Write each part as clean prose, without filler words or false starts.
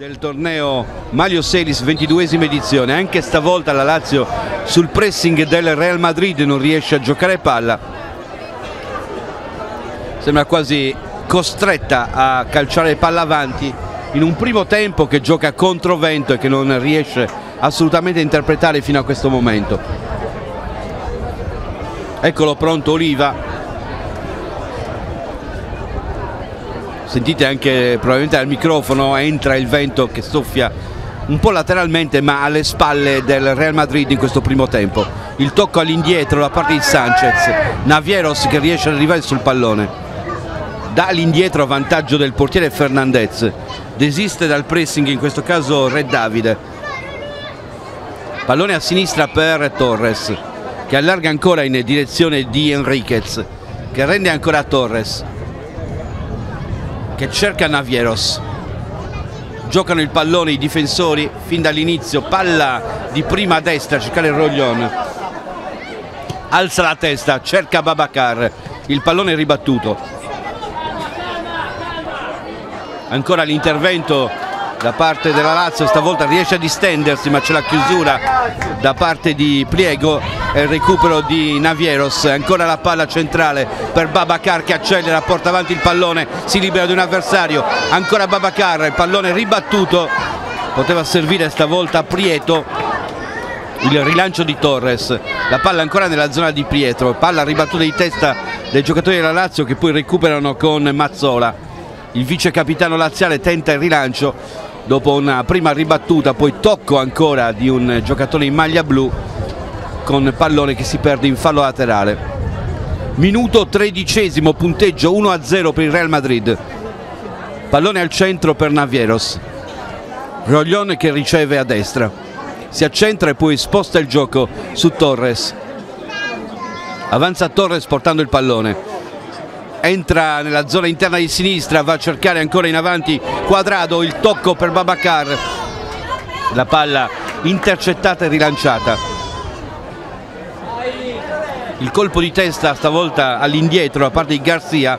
del torneo Maglio Selis, 22esima edizione. Anche stavolta la Lazio sul pressing del Real Madrid non riesce a giocare palla, sembra quasi costretta a calciare palla avanti in un primo tempo che gioca contro vento e che non riesce assolutamente a interpretare fino a questo momento. Eccolo pronto Oliva. Sentite anche probabilmente al microfono, entra il vento che soffia un po' lateralmente ma alle spalle del Real Madrid in questo primo tempo. Il tocco all'indietro da parte di Sanchez, Navieros che riesce ad arrivare sul pallone, dà all'indietro a vantaggio del portiere Fernandez, desiste dal pressing in questo caso Re Davide, pallone a sinistra per Torres che allarga ancora in direzione di Enriquez che rende ancora a Torres che cerca Navieros. Giocano il pallone i difensori fin dall'inizio, palla di prima a destra, cercare il Roglion, alza la testa, cerca Babacar, il pallone è ribattuto. Ancora l'intervento da parte della Lazio, stavolta riesce a distendersi ma c'è la chiusura da parte di Pliego e il recupero di Navieros. Ancora la palla centrale per Babacar che accelera, porta avanti il pallone, si libera di un avversario, ancora Babacar, il pallone ribattuto, poteva servire stavolta a Prieto, il rilancio di Torres, la palla ancora nella zona di Pietro, palla ribattuta di testa dei giocatori della Lazio che poi recuperano con Mazzola. Il vice capitano laziale tenta il rilancio dopo una prima ribattuta, poi tocco ancora di un giocatore in maglia blu con pallone che si perde in fallo laterale. Minuto 13esimo, punteggio 1-0 per il Real Madrid. Pallone al centro per Navieros, Roglion che riceve a destra, si accentra e poi sposta il gioco su Torres, avanza Torres portando il pallone, entra nella zona interna di sinistra, va a cercare ancora in avanti Cuadrado, il tocco per Babacar, la palla intercettata e rilanciata, il colpo di testa stavolta all'indietro da parte di Garcia,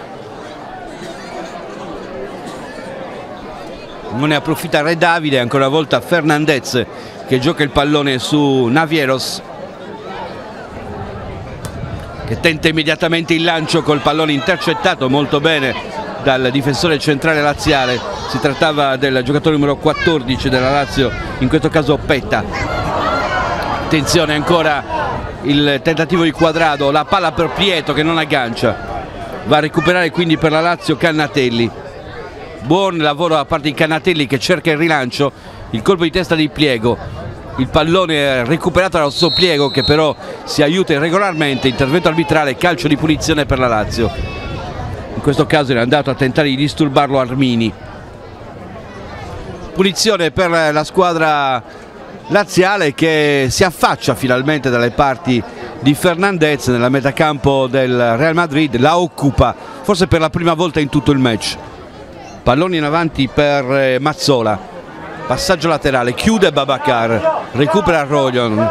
non ne approfitta Re Davide, ancora una volta Fernandez che gioca il pallone su Navieros che tenta immediatamente il lancio col pallone intercettato molto bene dal difensore centrale laziale. Si trattava del giocatore numero 14 della Lazio, in questo caso Petta. Attenzione ancora il tentativo di Cuadrado, la palla per Prieto che non aggancia, va a recuperare quindi per la Lazio Cannatelli. Buon lavoro da parte di Cannatelli che cerca il rilancio, il colpo di testa di Pliego, il pallone è recuperato dallo Pliego che però si aiuta irregolarmente, intervento arbitrale, calcio di punizione per la Lazio. In questo caso era andato a tentare di disturbarlo Armini. Punizione per la squadra laziale che si affaccia finalmente dalle parti di Fernandez nella metacampo del Real Madrid, la occupa forse per la prima volta in tutto il match. Palloni in avanti per Mazzola, passaggio laterale, chiude Babacar, recupera Roglion,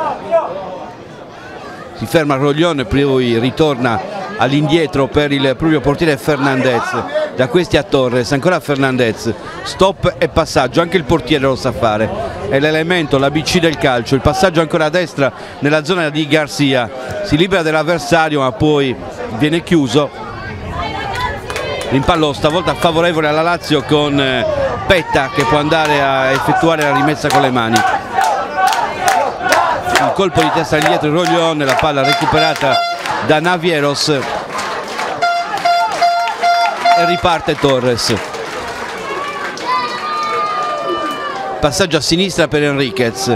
si ferma Roglion e poi ritorna all'indietro per il proprio portiere Fernandez, da questi a Torres, ancora Fernandez, stop e passaggio, anche il portiere lo sa fare, è l'elemento, l'ABC del calcio, il passaggio ancora a destra nella zona di Garcia, si libera dell'avversario ma poi viene chiuso. Rimpallo stavolta favorevole alla Lazio con Petta che può andare a effettuare la rimessa con le mani. Il colpo di testa indietro di Roglion, la palla recuperata da Navieros e riparte Torres. Passaggio a sinistra per Enriquez.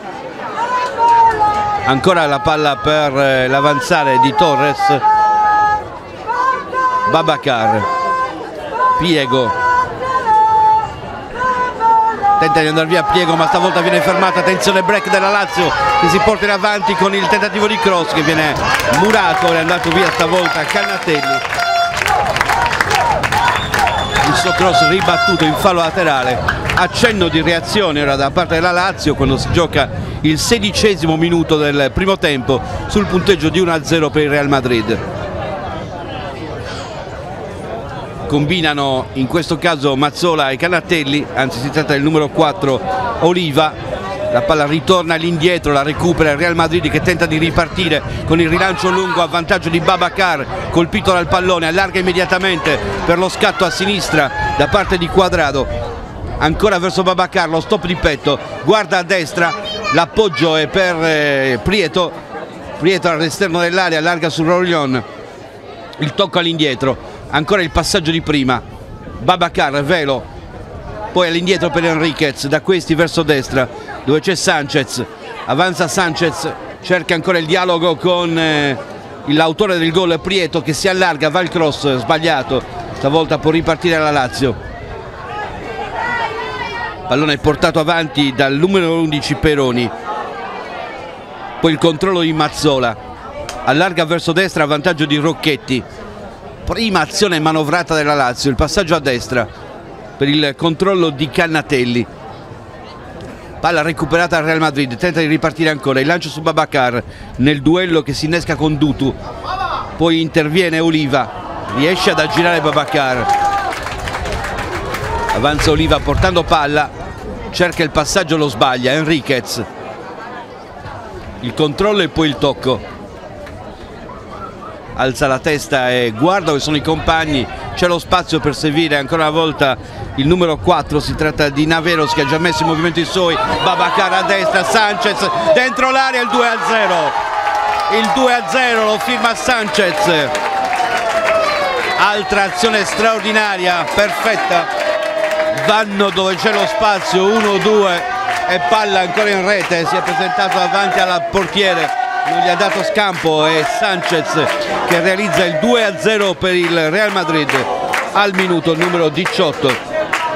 Ancora la palla per l'avanzare di Torres. Babacar, Pliego, tenta di andare via Pliego ma stavolta viene fermata, attenzione break della Lazio che si porta in avanti con il tentativo di cross che viene murato, è andato via stavolta Cannatelli, il suo cross ribattuto in fallo laterale. Accenno di reazione ora da parte della Lazio quando si gioca il 16esimo minuto del primo tempo sul punteggio di 1-0 per il Real Madrid. combinano in questo caso Mazzola e Canatelli, anzi si tratta del numero 4 Oliva. La palla ritorna all'indietro, la recupera il Real Madrid che tenta di ripartire con il rilancio lungo a vantaggio di Babacar, colpito dal pallone, allarga immediatamente per lo scatto a sinistra da parte di Cuadrado, ancora verso Babacar, lo stop di petto, guarda a destra, l'appoggio è per Prieto all'esterno dell'area, allarga su Roglion, il tocco all'indietro, ancora il passaggio di prima, Babacar, velo, poi all'indietro per Enriquez, da questi verso destra dove c'è Sanchez, avanza Sanchez, cerca ancora il dialogo con l'autore del gol Prieto che si allarga, va il cross sbagliato, stavolta può ripartire la Lazio. Pallone portato avanti dal numero 11 Peroni, poi il controllo di Mazzola, allarga verso destra a vantaggio di Rocchetti, prima azione manovrata della Lazio, il passaggio a destra per il controllo di Cannatelli, palla recuperata al Real Madrid, tenta di ripartire ancora, il lancio su Babacar nel duello che si innesca con Dutu, poi interviene Oliva, riesce ad aggirare Babacar, avanza Oliva portando palla, cerca il passaggio, lo sbaglia, Enriquez, il controllo e poi il tocco, alza la testa e guarda dove sono i compagni, c'è lo spazio per servire ancora una volta il numero 4, si tratta di Naveros che ha già messo in movimento i suoi, Babacar a destra, Sanchez dentro l'area, il 2-0, il 2-0 lo firma Sanchez, altra azione straordinaria, perfetta, vanno dove c'è lo spazio, 1-2 e palla ancora in rete, si è presentato davanti al portiere, non gli ha dato scampo, e Sanchez che realizza il 2-0 per il Real Madrid al minuto numero 18.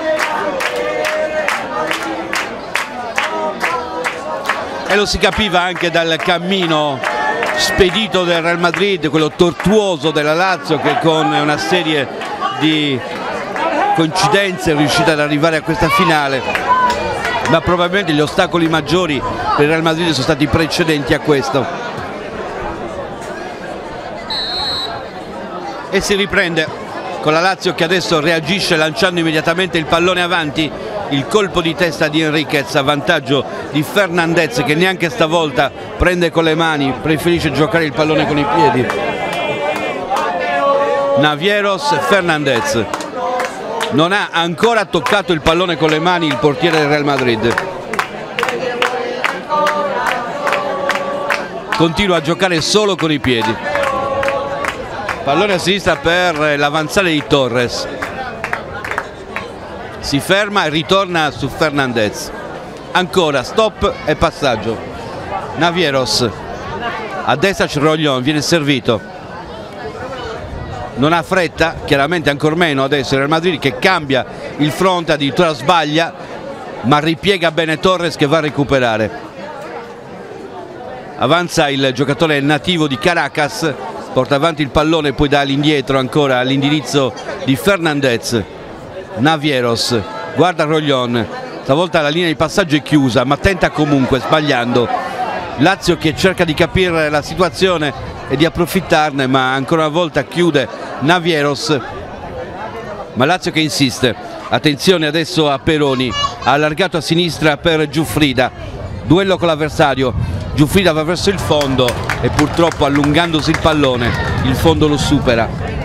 E lo si capiva anche dal cammino spedito del Real Madrid, quello tortuoso della Lazio che con una serie di coincidenze è riuscita ad arrivare a questa finale, ma probabilmente gli ostacoli maggiori per il Real Madrid sono stati precedenti a questo. E si riprende con la Lazio che adesso reagisce lanciando immediatamente il pallone avanti, il colpo di testa di Enriquez a vantaggio di Fernandez che neanche stavolta prende con le mani, preferisce giocare il pallone con i piedi. Navieros, Fernandez non ha ancora toccato il pallone con le mani il portiere del Real Madrid, continua a giocare solo con i piedi. Pallone a sinistra per l'avanzare di Torres, si ferma e ritorna su Fernandez, ancora stop e passaggio, Navieros, a destra c'è Roglion, viene servito, non ha fretta, chiaramente ancor meno adesso il Real Madrid che cambia il fronte, addirittura sbaglia, ma ripiega bene Torres che va a recuperare, avanza il giocatore nativo di Caracas, porta avanti il pallone e poi dà all'indietro ancora all'indirizzo di Fernandez. Navieros guarda Roglion, stavolta la linea di passaggio è chiusa ma tenta comunque sbagliando, Lazio che cerca di capire la situazione e di approfittarne, ma ancora una volta chiude Navieros, ma Lazio che insiste. Attenzione adesso a Peroni, ha allargato a sinistra per Giuffrida, duello con l'avversario, Giuffrida va verso il fondo e purtroppo allungandosi il pallone il fondo lo supera.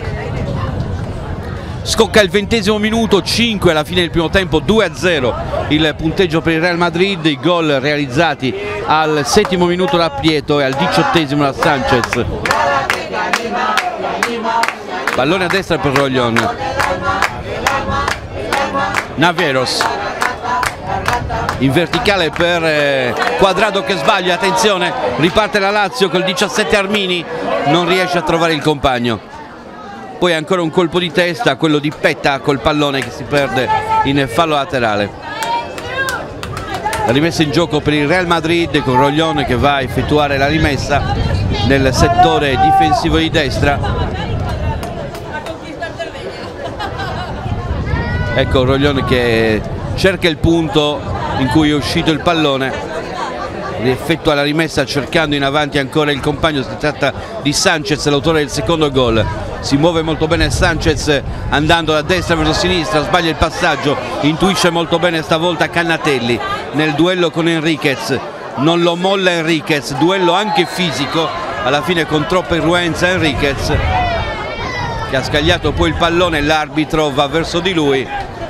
Scocca il 20° minuto, 5 alla fine del primo tempo, 2-0 il punteggio per il Real Madrid, i gol realizzati al 7° minuto da Prieto e al 18° da Sanchez. Pallone a destra per Roglion, Navieros in verticale per Cuadrado che sbaglia, attenzione, riparte la Lazio col 17 Armini, non riesce a trovare il compagno. Poi ancora un colpo di testa, quello di Petta col pallone che si perde in fallo laterale. La rimessa in gioco per il Real Madrid con Roglion che va a effettuare la rimessa nel settore difensivo di destra. Ecco Roglion che cerca il punto in cui è uscito il pallone effettua la rimessa cercando in avanti ancora il compagno. Si tratta di Sanchez, l'autore del secondo gol. Si muove molto bene Sanchez andando da destra verso sinistra, sbaglia il passaggio, intuisce molto bene stavolta Cannatelli nel duello con Enriquez, non lo molla Enriquez, duello anche fisico, alla fine con troppa irruenza Enriquez che ha scagliato poi il pallone, l'arbitro va verso di lui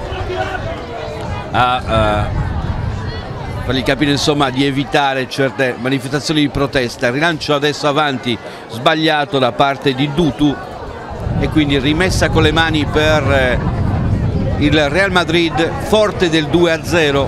a fargli capire insomma di evitare certe manifestazioni di protesta. Rilancio adesso avanti sbagliato da parte di Dutu e quindi rimessa con le mani per il Real Madrid, forte del 2-0.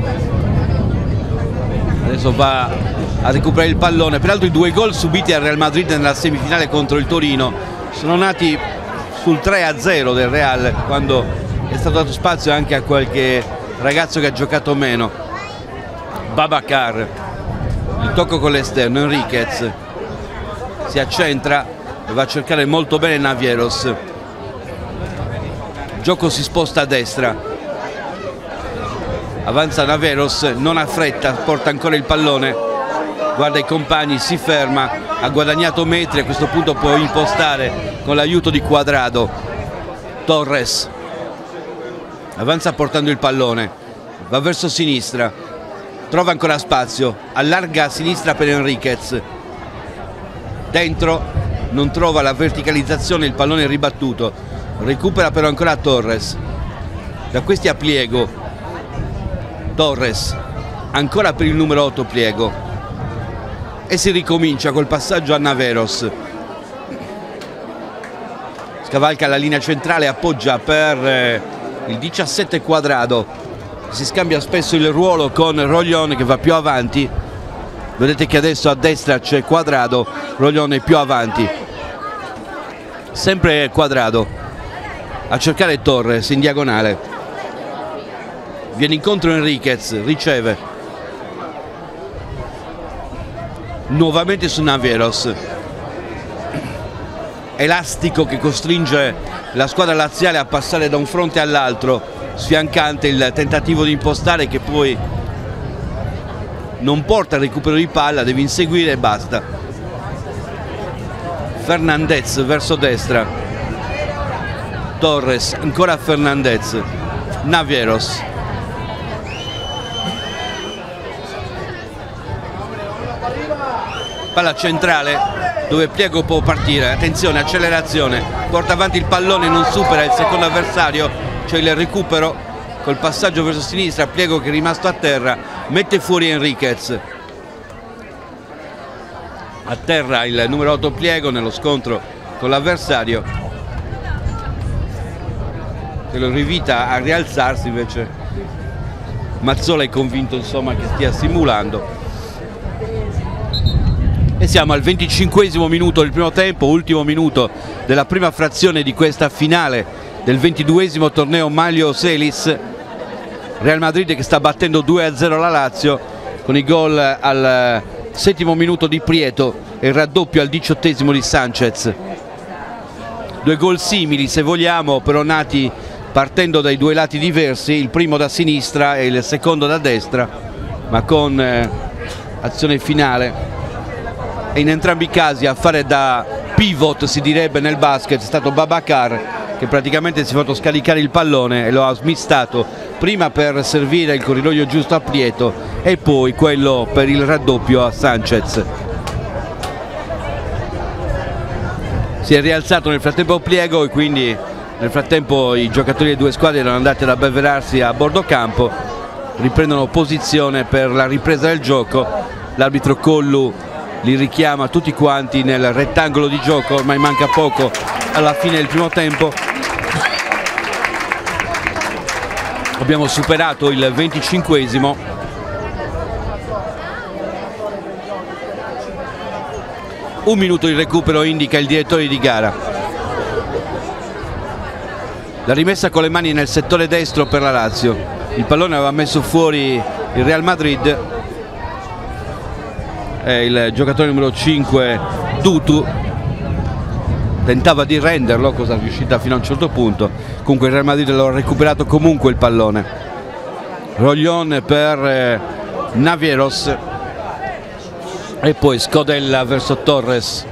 Adesso va a recuperare il pallone. Peraltro i 2 gol subiti al Real Madrid nella semifinale contro il Torino sono nati sul 3-0 del Real, quando è stato dato spazio anche a qualche ragazzo che ha giocato meno. Babacar, il tocco con l'esterno, Enriquez si accentra e va a cercare molto bene Navieros. Il gioco si sposta a destra, avanza Navieros, non ha fretta, porta ancora il pallone, guarda i compagni, si ferma, ha guadagnato metri, a questo punto può impostare con l'aiuto di Cuadrado. Torres avanza portando il pallone, va verso sinistra, trova ancora spazio, allarga a sinistra per Enriquez, dentro non trova la verticalizzazione, il pallone è ribattuto, recupera però ancora Torres, da questi a Pliego. Torres ancora per il numero 8 Pliego e si ricomincia col passaggio a Navieros, scavalca la linea centrale, appoggia per il 17 Cuadrado, si scambia spesso il ruolo con Roglione che va più avanti. Vedete che adesso a destra c'è Cuadrado, Roglione più avanti, sempre Cuadrado a cercare Torres in diagonale, viene incontro Enriquez, riceve nuovamente su Navieros, elastico che costringe la squadra laziale a passare da un fronte all'altro, sfiancante il tentativo di impostare che poi non porta al recupero di palla, deve inseguire e basta. Fernandez verso destra, Torres ancora Fernandez, Navieros, palla centrale dove Pliego può partire, attenzione, accelerazione, porta avanti il pallone, non supera il secondo avversario, c'è il recupero col passaggio verso sinistra, Pliego che è rimasto a terra, mette fuori Enriquez, a terra il numero 8 Pliego nello scontro con l'avversario che lo invita a rialzarsi, invece Mazzola è convinto insomma che stia simulando. E siamo al 25esimo minuto del primo tempo, ultimo minuto della prima frazione di questa finale del 22esimo torneo Maglio Selis. Real Madrid che sta battendo 2-0 la Lazio con i gol al 7° minuto di Prieto e il raddoppio al 18° di Sanchez. 2 gol simili se vogliamo, però nati partendo dai 2 lati diversi, il primo da sinistra e il secondo da destra, ma con azione finale. E in entrambi i casi a fare da pivot, si direbbe nel basket, è stato Babacar, che praticamente si è fatto scaricare il pallone e lo ha smistato prima per servire il corridoio giusto a Prieto e poi quello per il raddoppio a Sanchez. Si è rialzato nel frattempo Pliego e quindi nel frattempo i giocatori delle 2 squadre erano andati ad abbeverarsi a bordo campo, riprendono posizione per la ripresa del gioco. L'arbitro Collu li richiama tutti quanti nel rettangolo di gioco, ormai manca poco alla fine del primo tempo. Abbiamo superato il 25esimo. Un minuto di recupero indica il direttore di gara. La rimessa con le mani nel settore destro per la Lazio. Il pallone aveva messo fuori il Real Madrid. Il giocatore numero 5 Dutu tentava di renderlo, cosa riuscita fino a un certo punto. Comunque il Real Madrid lo ha recuperato comunque il pallone. Roglione per Navieros, e poi Scodella verso Torres.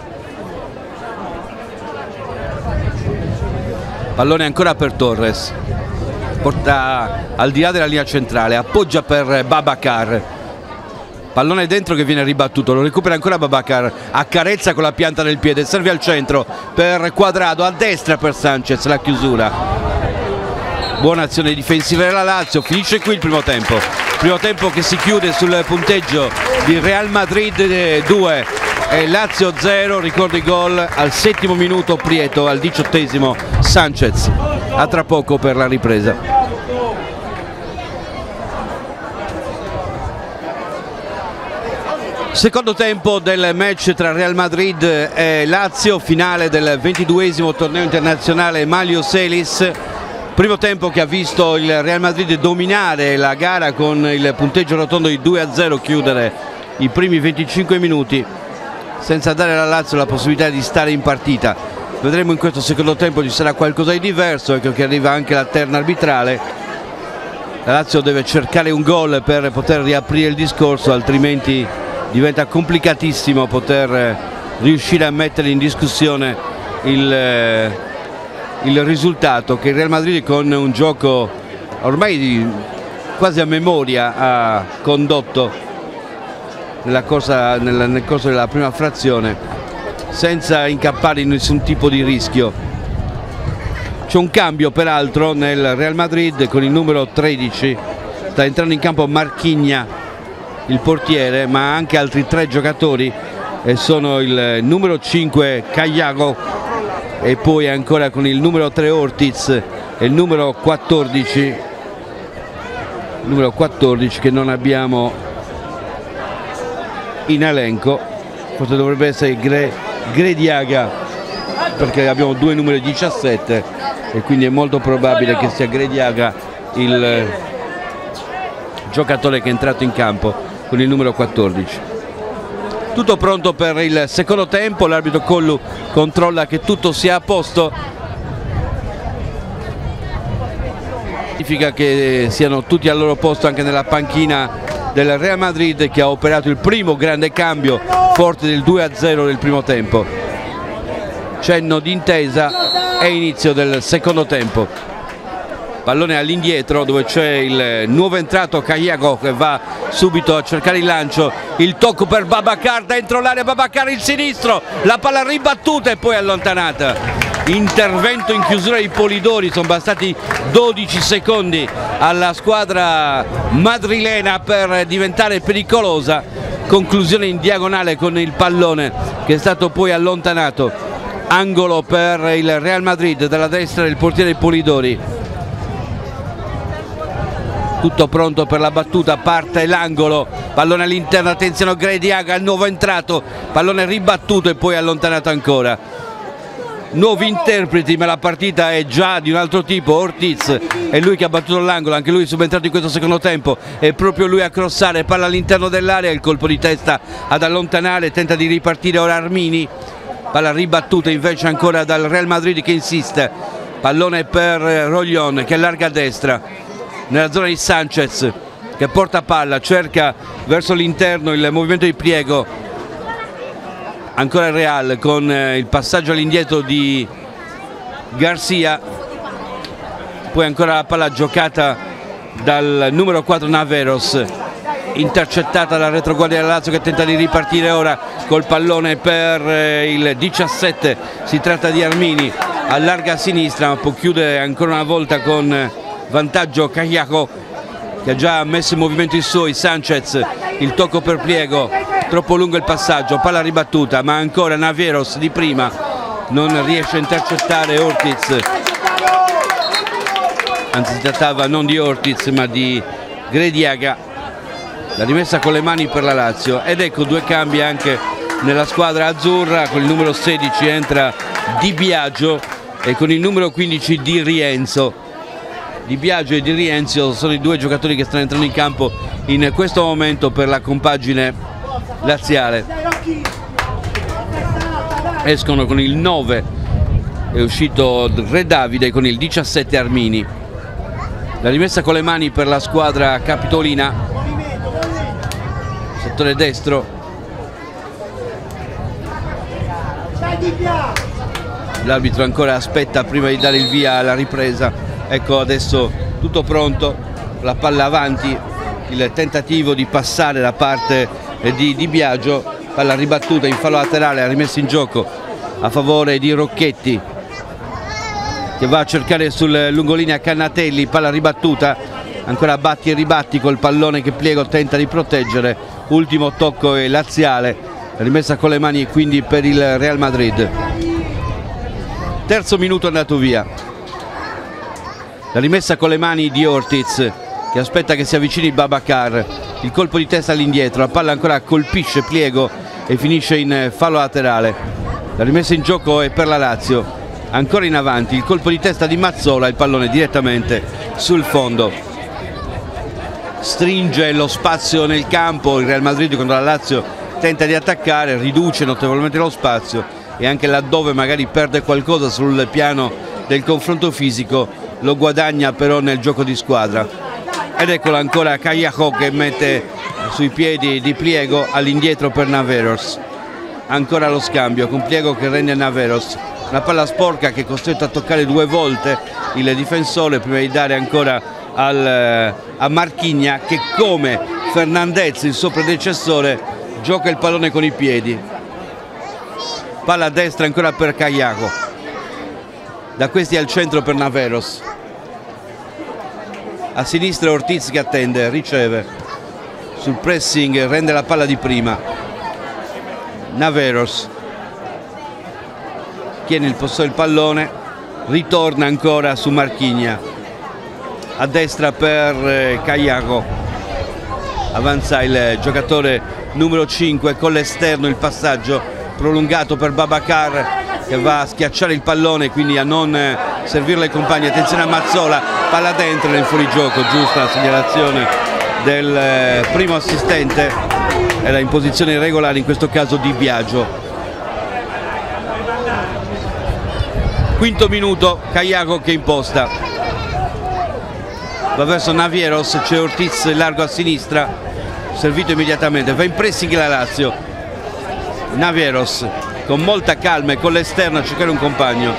Pallone ancora per Torres, porta al di là della linea centrale, appoggia per Babacar, pallone dentro che viene ribattuto, lo recupera ancora Babacar, accarezza con la pianta del piede, serve al centro per Quadrado, a destra per Sanchez, la chiusura. Buona azione difensiva della Lazio, finisce qui il primo tempo che si chiude sul punteggio di Real Madrid 2 e Lazio 0. Ricordo i gol al 7° minuto Prieto, al 18° Sanchez. A tra poco per la ripresa. Secondo tempo del match tra Real Madrid e Lazio, finale del 22° torneo internazionale Malio Selis. Primo tempo che ha visto il Real Madrid dominare la gara con il punteggio rotondo di 2-0, chiudere i primi 25 minuti senza dare alla Lazio la possibilità di stare in partita. Vedremo in questo secondo tempo ci sarà qualcosa di diverso, ecco che arriva anche la terna arbitrale. La Lazio deve cercare un gol per poter riaprire il discorso, altrimenti diventa complicatissimo poter riuscire a mettere in discussione il risultato che il Real Madrid, con un gioco ormai quasi a memoria, ha condotto nel corso della prima frazione senza incappare in nessun tipo di rischio. C'è un cambio peraltro nel Real Madrid con il numero 13, sta entrando in campo Marquinhos, il portiere, ma anche altri 3 giocatori, e sono il numero 5 Cagliago e poi ancora con il numero 3 Ortiz e il numero 14 che non abbiamo in elenco, forse dovrebbe essere Grediaga, perché abbiamo 2 numeri 17 e quindi è molto probabile che sia Grediaga il giocatore che è entrato in campo con il numero 14. Tutto pronto per il secondo tempo, l'arbitro Collu controlla che tutto sia a posto, significa che siano tutti al loro posto anche nella panchina del Real Madrid, che ha operato il primo grande cambio forte del 2-0 del primo tempo. Cenno d'intesa e inizio del secondo tempo. Pallone all'indietro dove c'è il nuovo entrato Cagliago che va subito a cercare il lancio, il tocco per Babacar dentro l'area, Babacar il sinistro, la palla ribattuta e poi allontanata. Intervento in chiusura di Polidori, sono bastati 12 secondi alla squadra madrilena per diventare pericolosa. Conclusione in diagonale con il pallone che è stato poi allontanato. Angolo per il Real Madrid, dalla destra il portiere Polidori. Tutto pronto per la battuta, parte l'angolo, pallone all'interno, attenzione Grediaga, il nuovo entrato, pallone ribattuto e poi allontanato ancora. Nuovi interpreti, ma la partita è già di un altro tipo. Ortiz è lui che ha battuto l'angolo, anche lui è subentrato in questo secondo tempo, è proprio lui a crossare, palla all'interno dell'area, il colpo di testa ad allontanare, tenta di ripartire ora Armini, palla ribattuta invece ancora dal Real Madrid che insiste, pallone per Roglion che allarga a destra. Nella zona di Sanchez che porta palla, cerca verso l'interno il movimento di Priego, ancora il Real con il passaggio all'indietro di Garcia, poi ancora la palla giocata dal numero 4 Naveros, intercettata dalla retroguardia della Lazio che tenta di ripartire ora col pallone per il 17, si tratta di Armini, allarga a sinistra ma può chiudere ancora una volta con vantaggio Cagliaco che ha già messo in movimento i suoi. Sanchez, il tocco per Priego, troppo lungo il passaggio, palla ribattuta ma ancora Naveros di prima non riesce a intercettare Ortiz, anzi si trattava non di Ortiz ma di Grediaga. La rimessa con le mani per la Lazio ed ecco 2 cambi anche nella squadra azzurra, con il numero 16 entra Di Biagio e con il numero 15 Di Rienzo. Di Biagio e Di Rienzo sono i 2 giocatori che stanno entrando in campo in questo momento per la compagine laziale. Escono con il 9, è uscito Re Davide, con il 17 Armini. La rimessa con le mani per la squadra capitolina, settore destro, L'arbitro ancora aspetta prima di dare il via alla ripresa. Ecco adesso tutto pronto, la palla avanti, il tentativo di passare da parte di Di Biagio, palla ribattuta in fallo laterale, ha rimesso in gioco a favore di Rocchetti che va a cercare sul lungolinea Cannatelli, palla ribattuta, ancora batti e ribatti col pallone che Pliego tenta di proteggere, ultimo tocco è laziale, rimessa con le mani quindi per il Real Madrid. Terzo minuto andato via, la rimessa con le mani di Ortiz che aspetta che si avvicini Babacar, il colpo di testa all'indietro, la palla ancora colpisce Pliego e finisce in fallo laterale. La rimessa in gioco è per la Lazio, ancora in avanti, il colpo di testa di Mazzola, il pallone direttamente sul fondo. Stringe lo spazio nel campo il Real Madrid quando la Lazio tenta di attaccare, riduce notevolmente lo spazio e anche laddove magari perde qualcosa sul piano del confronto fisico lo guadagna però nel gioco di squadra. Ed eccolo ancora Callejo che mette sui piedi di Pliego, all'indietro per Naveros. Ancora lo scambio con Pliego che rende Naveros. Una palla sporca che è costretto a toccare 2 volte il difensore prima di dare ancora a Marquinhos che come Fernandez, il suo predecessore, gioca il pallone con i piedi. Palla a destra ancora per Callejo. Da questi al centro per Naveros. A sinistra Ortiz che attende, riceve sul pressing, rende la palla di prima. Naveros tiene il possesso del pallone, ritorna ancora su Marquinhos, a destra per Callejo, avanza il giocatore numero 5 con l'esterno, il passaggio prolungato per Babacar che va a schiacciare il pallone, quindi a non servirle ai compagni. Attenzione a Mazzola, palla dentro nel fuorigioco, giusta la segnalazione del primo assistente, era in posizione irregolare in questo caso Di Biagio. Quinto minuto, Callejo che imposta, va verso Navieros, c'è Ortiz largo a sinistra, servito immediatamente, va in pressing la Lazio. Navieros con molta calma e con l'esterno a cercare un compagno,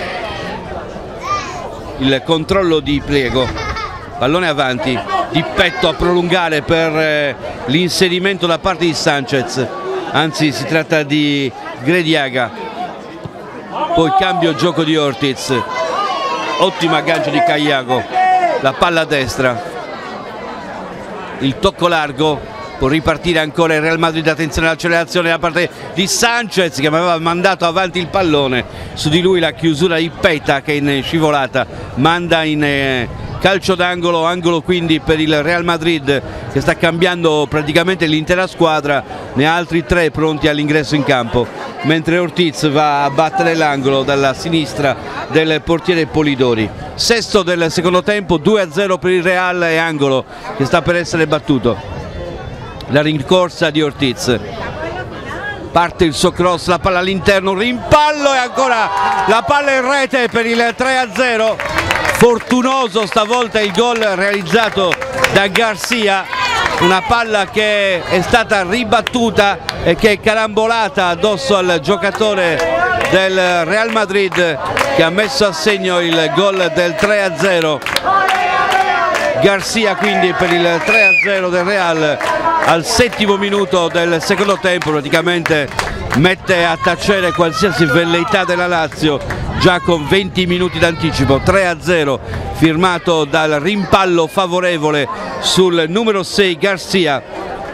il controllo di Pliego, pallone avanti, di petto a prolungare per l'inserimento da parte di Sanchez, anzi si tratta di Grediaga, poi cambio gioco di Ortiz, ottima aggancio di Callejo, la palla a destra, il tocco largo, può ripartire ancora il Real Madrid. Attenzione all'accelerazione da parte di Sanchez che aveva mandato avanti il pallone, su di lui la chiusura di Peta che in scivolata manda in calcio d'angolo, angolo quindi per il Real Madrid che sta cambiando praticamente l'intera squadra, ne ha altri 3 pronti all'ingresso in campo, mentre Ortiz va a battere l'angolo dalla sinistra del portiere Polidori. Sesto del secondo tempo, 2-0 per il Real e angolo che sta per essere battuto. La rincorsa di Ortiz, parte il suo cross, la palla all'interno, rimpallo e ancora la palla in rete per il 3-0. Fortunoso stavolta il gol realizzato da Garcia, una palla che è stata ribattuta e che è carambolata addosso al giocatore del Real Madrid che ha messo a segno il gol del 3-0. Garcia quindi per il 3-0 del Real al 7° minuto del secondo tempo, praticamente mette a tacere qualsiasi velleità della Lazio già con 20 minuti d'anticipo. 3-0 firmato dal rimpallo favorevole sul numero 6 Garcia.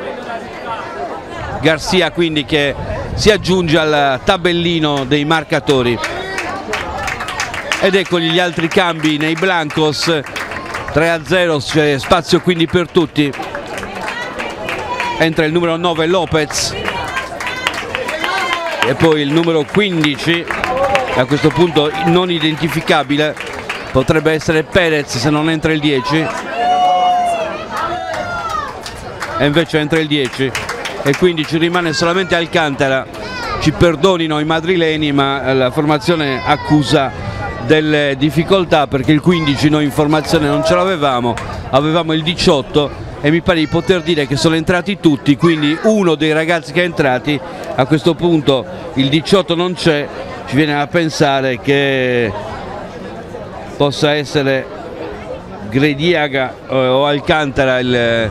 Garcia quindi che si aggiunge al tabellino dei marcatori. Ed ecco gli altri cambi nei blancos. 3-0, c'è spazio quindi per tutti. Entra il numero 9 Lopez e poi il numero 15, a questo punto non identificabile, potrebbe essere Perez se non entra il 10, e invece entra il 10 e quindi ci rimane solamente Alcantara. Ci perdonino i madrileni ma la formazione accusa delle difficoltà perché il 15 noi in formazione non ce l'avevamo, avevamo il 18 e mi pare di poter dire che sono entrati tutti, quindi uno dei ragazzi che è entrati, a questo punto il 18 non c'è ci viene a pensare che possa essere Grediaga o Alcantara il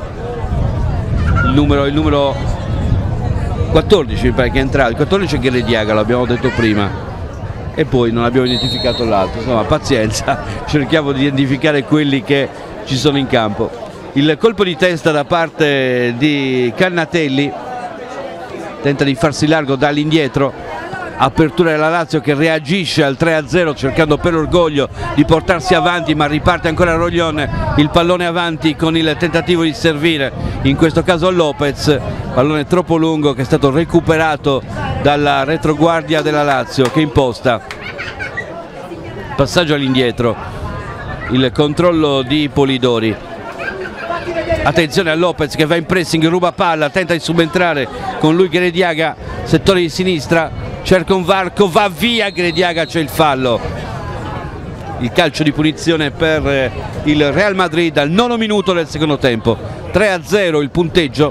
numero 14, mi pare che è entrato. Il 14 è Grediaga, l'abbiamo detto prima, e poi non abbiamo identificato l'altro. Insomma, pazienza, cerchiamo di identificare quelli che ci sono in campo. Il colpo di testa da parte di Cannatelli, tenta di farsi largo dall'indietro, apertura della Lazio che reagisce al 3-0 cercando per orgoglio di portarsi avanti, ma riparte ancora Roglione, il pallone avanti con il tentativo di servire, in questo caso Lopez, pallone troppo lungo che è stato recuperato dalla retroguardia della Lazio che imposta passaggio all'indietro, il controllo di Polidori. Attenzione a Lopez che va in pressing, ruba palla, tenta di subentrare con lui Grediaga, settore di sinistra, cerca un varco, va via Grediaga, c'è il fallo. Il calcio di punizione per il Real Madrid al 9° minuto del secondo tempo. 3-0 il punteggio.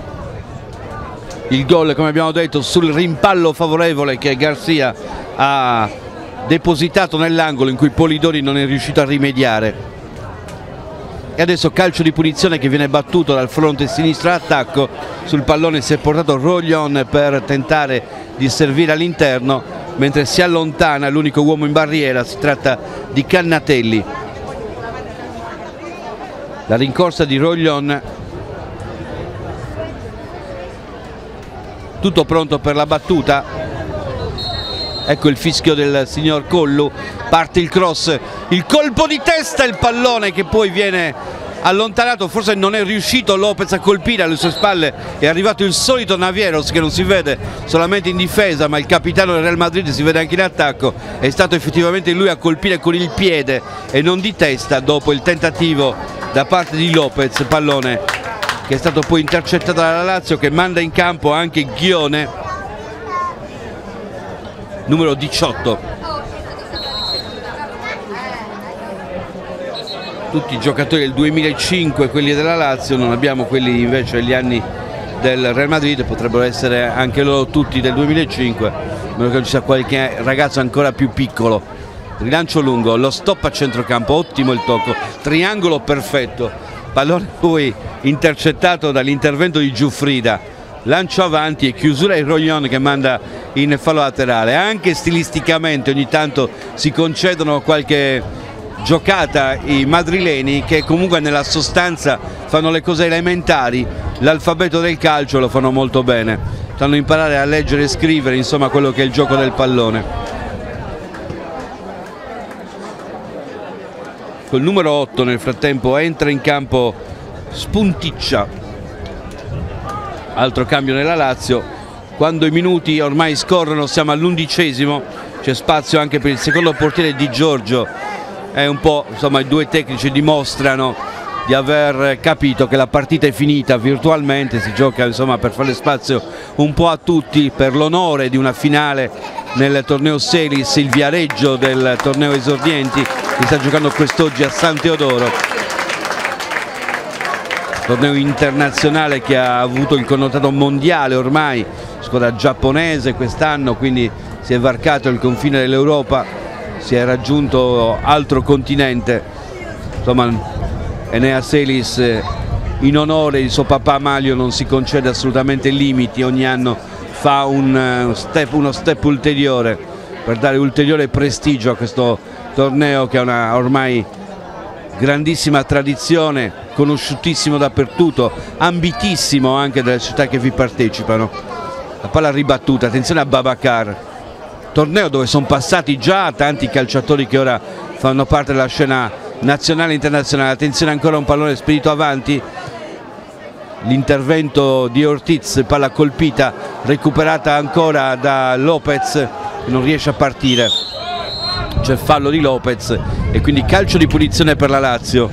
Il gol, come abbiamo detto, sul rimpallo favorevole che Garcia ha depositato nell'angolo in cui Polidori non è riuscito a rimediare. E adesso calcio di punizione che viene battuto dal fronte sinistro all'attacco. Sul pallone si è portato Roglione per tentare di servire all'interno, mentre si allontana l'unico uomo in barriera, si tratta di Cannatelli. La rincorsa di Roglione, tutto pronto per la battuta. Ecco il fischio del signor Collu, parte il cross, il colpo di testa, il pallone che poi viene allontanato, forse non è riuscito Lopez a colpire, alle sue spalle è arrivato il solito Navieros che non si vede solamente in difesa, ma il capitano del Real Madrid si vede anche in attacco, è stato effettivamente lui a colpire con il piede e non di testa dopo il tentativo da parte di Lopez, pallone che è stato poi intercettato dalla Lazio che manda in campo anche Ghione, numero 18. Tutti i giocatori del 2005, quelli della Lazio, non abbiamo quelli invece degli anni del Real Madrid, potrebbero essere anche loro tutti del 2005, a meno che non ci sia qualche ragazzo ancora più piccolo. Rilancio lungo, lo stop a centrocampo, ottimo il tocco, triangolo perfetto, pallone poi intercettato dall'intervento di Giuffrida, lancio avanti e chiusura di Roglione che manda in fallo laterale. Anche stilisticamente ogni tanto si concedono qualche giocata i madrileni che comunque nella sostanza fanno le cose elementari, l'alfabeto del calcio lo fanno molto bene, sanno imparare a leggere e scrivere, insomma quello che è il gioco del pallone. Col numero 8 nel frattempo entra in campo Spunticcia, altro cambio nella Lazio. Quando i minuti ormai scorrono, siamo all'11°, c'è spazio anche per il secondo portiere Di Giorgio. È un po', insomma, i due tecnici dimostrano di aver capito che la partita è finita virtualmente, si gioca insomma per fare spazio un po' a tutti, per l'onore di una finale nel torneo Selis, il viareggio del torneo esordienti che sta giocando quest'oggi a San Teodoro, torneo internazionale che ha avuto il connotato mondiale ormai, squadra giapponese quest'anno, quindi si è varcato il confine dell'Europa, si è raggiunto altro continente, insomma Enea Selis in onore di suo papà Maglio non si concede assolutamente limiti, ogni anno fa uno step ulteriore per dare ulteriore prestigio a questo torneo che ha una ormai grandissima tradizione, conosciutissimo dappertutto, ambitissimo anche dalle città che vi partecipano. La palla ribattuta, attenzione a Babacar, torneo dove sono passati già tanti calciatori che ora fanno parte della scena nazionale e internazionale. Attenzione ancora, un pallone spedito avanti, l'intervento di Ortiz, palla colpita, recuperata ancora da Lopez che non riesce a partire, c'è fallo di Lopez e quindi calcio di punizione per la Lazio.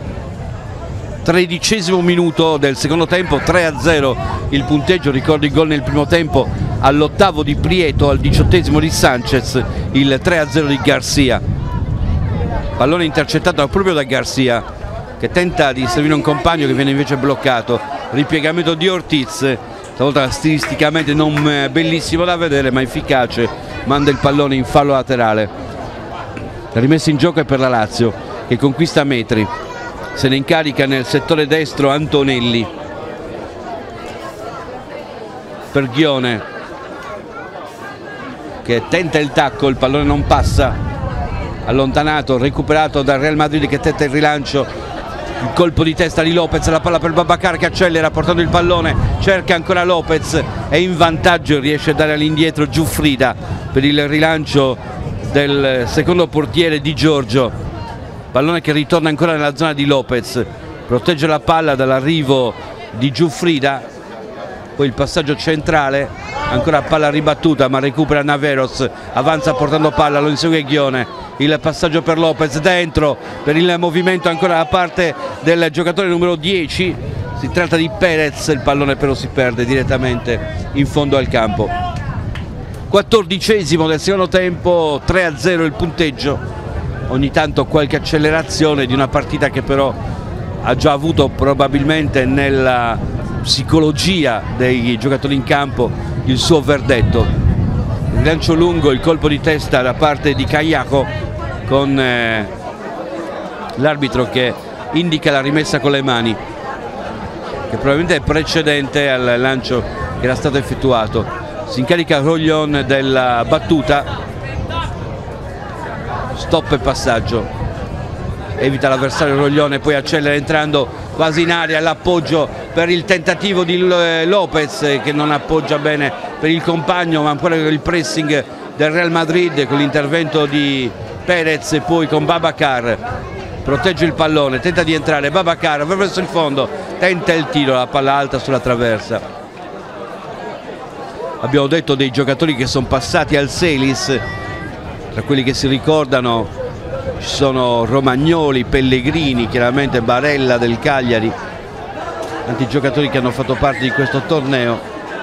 13° minuto del secondo tempo, 3-0 il punteggio, ricordo il gol nel primo tempo all'8° di Prieto, al 18° di Sanchez, il 3-0 di Garcia. Pallone intercettato proprio da Garcia che tenta di servire un compagno che viene invece bloccato, ripiegamento di Ortiz stavolta stilisticamente non bellissimo da vedere ma efficace, manda il pallone in fallo laterale. La rimessa in gioco è per la Lazio che conquista metri, se ne incarica nel settore destro Antonelli per Ghione che tenta il tacco, il pallone non passa, allontanato, recuperato dal Real Madrid che tenta il rilancio, il colpo di testa di Lopez, la palla per Babacar che accelera portando il pallone, cerca ancora Lopez, è in vantaggio e riesce a dare all'indietro Giuffrida per il rilancio del secondo portiere Di Giorgio, pallone che ritorna ancora nella zona di Lopez, protegge la palla dall'arrivo di Giuffrida, poi il passaggio centrale, ancora palla ribattuta ma recupera Naveros, avanza portando palla, lo insegue Ghione, il passaggio per Lopez dentro per il movimento ancora da parte del giocatore numero 10, si tratta di Perez, il pallone però si perde direttamente in fondo al campo. 14esimo del secondo tempo, 3-0 il punteggio, ogni tanto qualche accelerazione di una partita che però ha già avuto probabilmente nella psicologia dei giocatori in campo il suo verdetto. Il lancio lungo, il colpo di testa da parte di Cagliaco con l'arbitro che indica la rimessa con le mani, che probabilmente è precedente al lancio che era stato effettuato. Si incarica Roglion della battuta, stop e passaggio, evita l'avversario Roglione e poi accelera entrando quasi in aria, l'appoggio per il tentativo di Lopez che non appoggia bene per il compagno, ma ancora il pressing del Real Madrid con l'intervento di Perez e poi con Babacar, protegge il pallone, tenta di entrare, Babacar verso il fondo, tenta il tiro, la palla alta sulla traversa. Abbiamo detto dei giocatori che sono passati al Selis, tra quelli che si ricordano ci sono Romagnoli, Pellegrini, chiaramente Barella del Cagliari, tanti giocatori che hanno fatto parte di questo torneo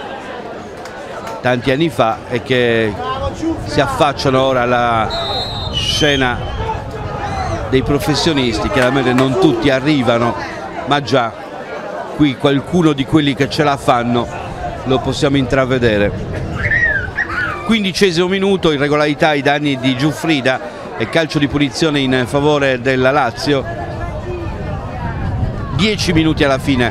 tanti anni fa e che si affacciano ora alla scena dei professionisti. Chiaramente non tutti arrivano, ma già qui qualcuno di quelli che ce la fanno lo possiamo intravedere. 15esimo minuto, irregolarità ai danni di Giuffrida e calcio di punizione in favore della Lazio. 10 minuti alla fine,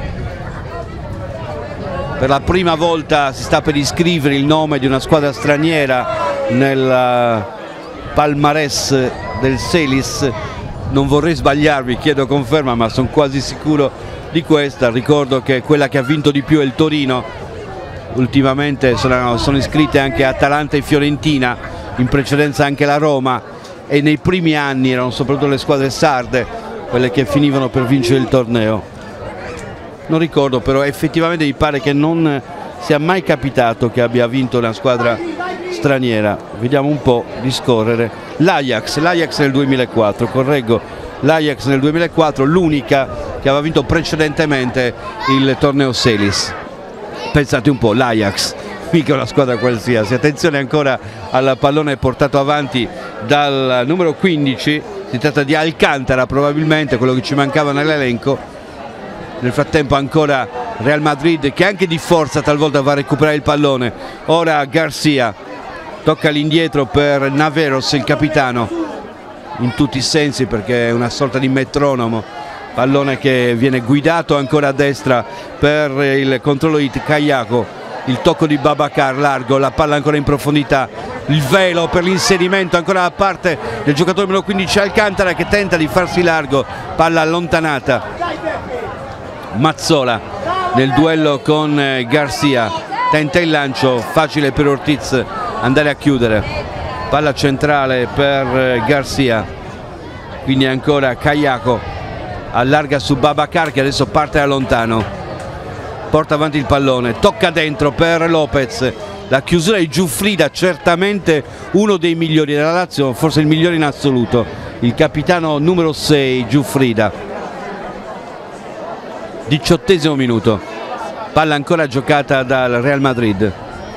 per la prima volta si sta per iscrivere il nome di una squadra straniera nel palmarès del Selis. Non vorrei sbagliarmi, chiedo conferma, ma sono quasi sicuro di questa. Ricordo che quella che ha vinto di più è il Torino, ultimamente sono iscritte anche Atalanta e Fiorentina, in precedenza anche la Roma, e nei primi anni erano soprattutto le squadre sarde quelle che finivano per vincere il torneo. Non ricordo, però effettivamente mi pare che non sia mai capitato che abbia vinto una squadra straniera. Vediamo un po' di scorrere. L'Ajax nel 2004, correggo, l'Ajax nel 2004, l'unica che aveva vinto precedentemente il torneo Selis. Pensate un po', l'Ajax, mica una squadra qualsiasi. Attenzione ancora al pallone portato avanti dal numero 15, si tratta di Alcantara, probabilmente quello che ci mancava nell'elenco. Nel frattempo ancora Real Madrid che anche di forza talvolta va a recuperare il pallone. Ora Garcia, tocca all'indietro per Naveros, il capitano, in tutti i sensi perché è una sorta di metronomo. Pallone che viene guidato ancora a destra per il controllo di Cagliaco, il tocco di Babacar largo, la palla ancora in profondità, il velo per l'inserimento ancora da parte del giocatore numero 15 Alcantara che tenta di farsi largo, palla allontanata. Mazzola nel duello con Garcia, tenta il lancio, facile per Ortiz andare a chiudere, palla centrale per Garcia, quindi ancora Cagliaco allarga su Babacar che adesso parte da lontano, porta avanti il pallone, tocca dentro per Lopez, la chiusura di Giuffrida, certamente uno dei migliori della Lazio, forse il migliore in assoluto, il capitano numero 6 Giuffrida. 18esimo minuto, palla ancora giocata dal Real Madrid.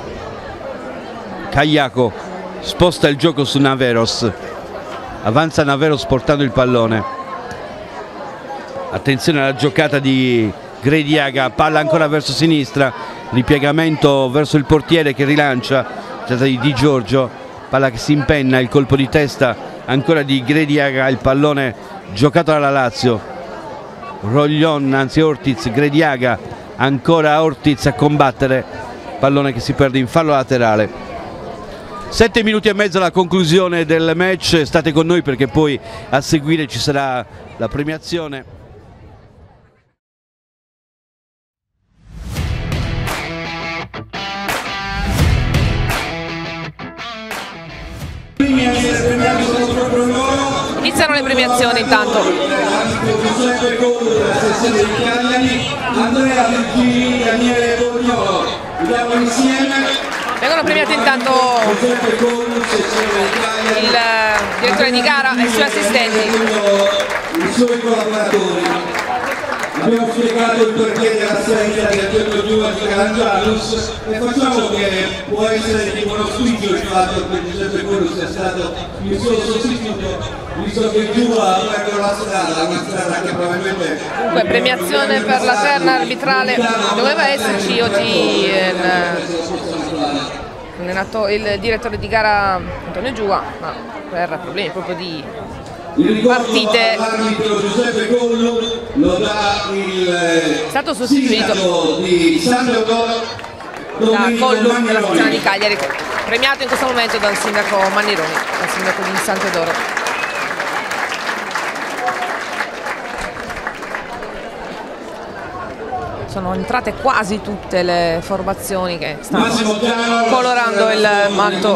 Cagliaco sposta il gioco su Naveros, avanza Naveros portando il pallone. Attenzione alla giocata di Grediaga, palla ancora verso sinistra, ripiegamento verso il portiere che rilancia, tratta di Di Giorgio, palla che si impenna, il colpo di testa ancora di Grediaga, il pallone giocato dalla Lazio, Roglion, anzi Ortiz, Grediaga, ancora Ortiz a combattere, pallone che si perde in fallo laterale. 7 minuti e mezzo alla conclusione del match, state con noi perché poi a seguire ci sarà la premiazione. Iniziano le premiazioni intanto. Vengono premiati intanto il direttore di gara e i suoi assistenti. Abbiamo spiegato il perché dell'assenza di Antonio Giua di Calangianus e facciamo che può essere di buon auspicio il fatto che Giuseppe Collo sia stato il suo sostituto, visto che Giua ha aperto la strada, una strada che probabilmente... Dunque, premiazione per la terna arbitrale, doveva esserci oggi il direttore di gara Antonio Giua, ma per problemi proprio di partite Giuseppe Collo lo dà è stato sostituito di San Teodoro da Collo della sezione di Cagliari, premiato in questo momento dal sindaco Mannironi, dal sindaco di San Teodoro. Sono entrate quasi tutte le formazioni che stanno colorando il manto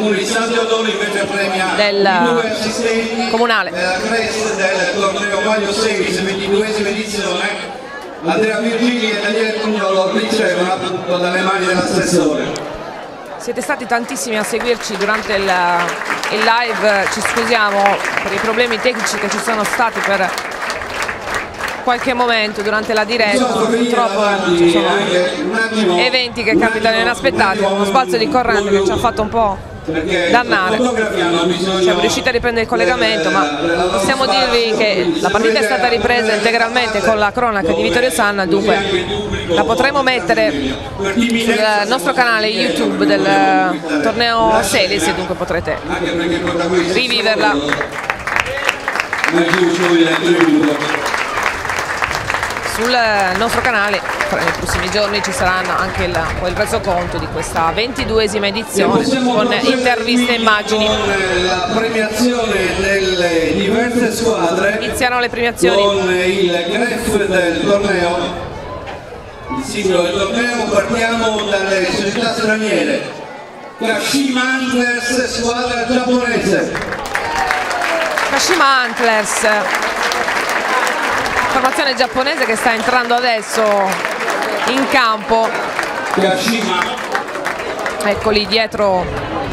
del comunale. Del torneo Maglio Series, 22esima edizione, Andrea Virgili e Daniele Cugnolo ricevono appunto dalle mani dell'assessore. Siete stati tantissimi a seguirci durante il live, ci scusiamo per i problemi tecnici che ci sono stati per qualche momento durante la diretta. Purtroppo ci sono eventi che capitano inaspettati, uno spazio di corrente che ci ha fatto un po' dannare. Siamo riusciti a riprendere il collegamento, ma possiamo dirvi che la partita è stata ripresa integralmente con la cronaca di Vittorio Sanna, dunque la potremo mettere sul nostro canale YouTube del torneo Series e dunque potrete riviverla. Sul nostro canale nei prossimi giorni ci saranno anche il resoconto di questa 22esima edizione con interviste e immagini. La premiazione delle diverse squadre. Iniziano le premiazioni con il gref del torneo, il simbolo del torneo. Partiamo dalle società straniere. Kashima Antlers, squadra giapponese. Kashima Antlers, formazione giapponese che sta entrando adesso in campo. Eccoli dietro,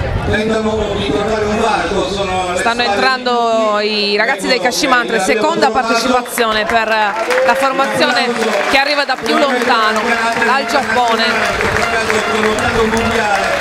stanno entrando i ragazzi del Kashima Antlers, seconda partecipazione per la formazione che arriva da più lontano, dal Giappone.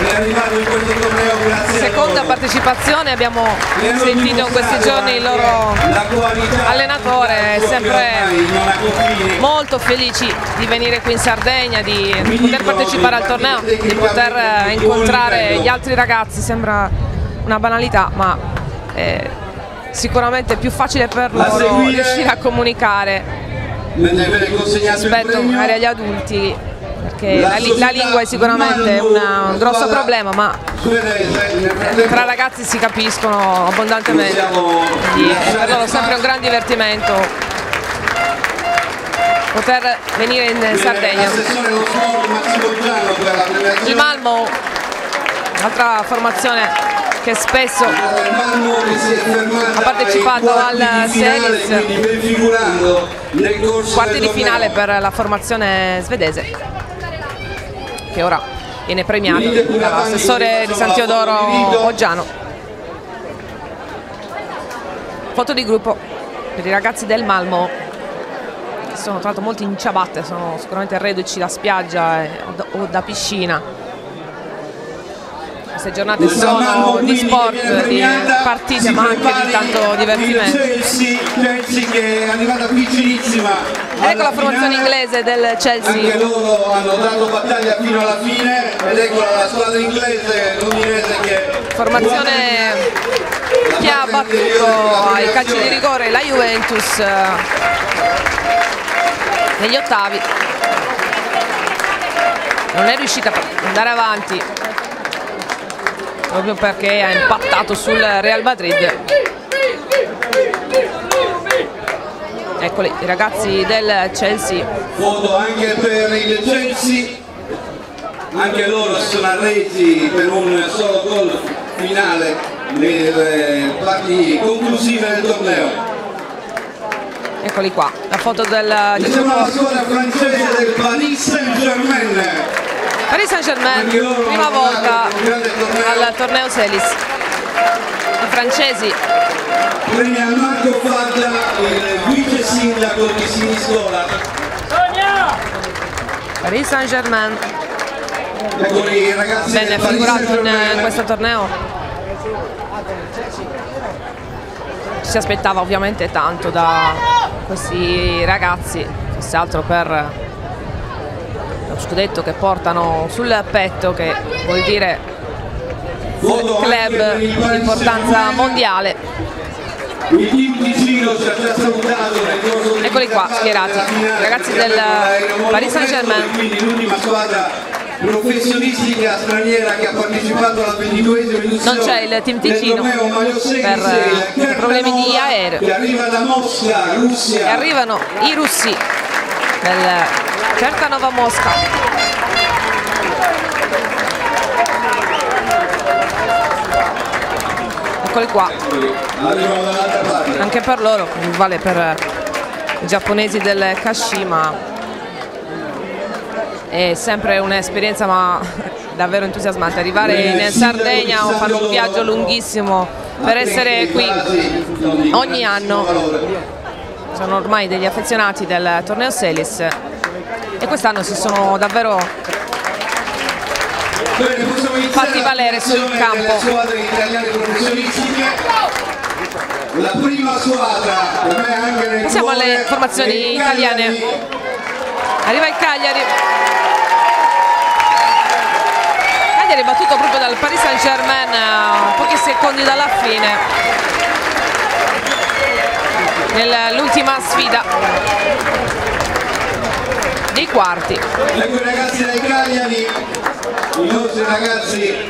Seconda partecipazione, abbiamo sentito in questi giorni il loro allenatore, sempre molto felici di venire qui in Sardegna, di poter partecipare al torneo, di poter incontrare gli altri ragazzi. Sembra una banalità, ma è sicuramente più facile per loro riuscire a comunicare rispetto magari agli adulti, perché la lingua è sicuramente un grosso problema, ma tra ragazzi si capiscono abbondantemente, quindi è per loro sempre un gran divertimento poter venire in Sardegna. Il Malmo, un'altra formazione che spesso ha partecipato al Series, quarti di finale per la formazione svedese, che ora viene premiato dall'assessore di San Teodoro Oggiano. Foto di gruppo per i ragazzi del Malmo, che sono tra l'altro molti in ciabatte, sono sicuramente reduci da spiaggia o da piscina. queste giornate sono di sport, di partite, ma anche di tanto divertimento. Chelsea che è arrivata vicinissima. Ecco la formazione inglese del Chelsea. Anche loro hanno dato battaglia fino alla fine ed ecco la squadra inglese, londinese, che formazione che ha battuto ai calci di rigore la Juventus negli ottavi. Non è riuscita ad andare avanti proprio perché ha impattato sul Real Madrid. Eccoli i ragazzi del Chelsea. Foto anche per il Chelsea, anche loro si sono arresi per un solo gol finale nelle parti conclusive del torneo. Eccoli qua, la foto del Siamo la squadra francese del Paris Saint-Germain. Paris Saint-Germain, prima volta al torneo Celis. I francesi. Premia Marco Fadda, il vice sindaco di Siniscola. Paris Saint-Germain. Ecco i ragazzi Bene del Paris figurato in Saint-Germain. questo torneo. Ci si aspettava ovviamente tanto da questi ragazzi, fosse altro per lo scudetto che portano sul petto, che vuol dire club di importanza mondiale. Il team Ticino ci ha già salutato nel corso di Eccoli qua schierati, i ragazzi del Paris Saint-Germain. Quindi l'ultima squadra professionistica straniera che ha partecipato alla 22esima edizione. Non c'è il team Ticino per problemi di aereo. Che arriva da Mosca, Russia. E arrivano i russi del Certanova Mosca. Eccoli qua. Arrivano dall'altra parte. Anche per loro, vale per i giapponesi del Kashima. È sempre un'esperienza ma davvero entusiasmante arrivare in Sardegna o fare un viaggio lunghissimo per essere qui ogni anno. Sono ormai degli affezionati del torneo Celis e quest'anno si sono davvero fatti valere sul campo. La prima squadra per me anche nel Passiamo alle formazioni italiane. Arriva il Cagliari. Cagliari battuto proprio dal Paris Saint-Germain a pochi secondi dalla fine nell'ultima sfida dei quarti. Ecco i ragazzi dei Cagliari, i nostri ragazzi.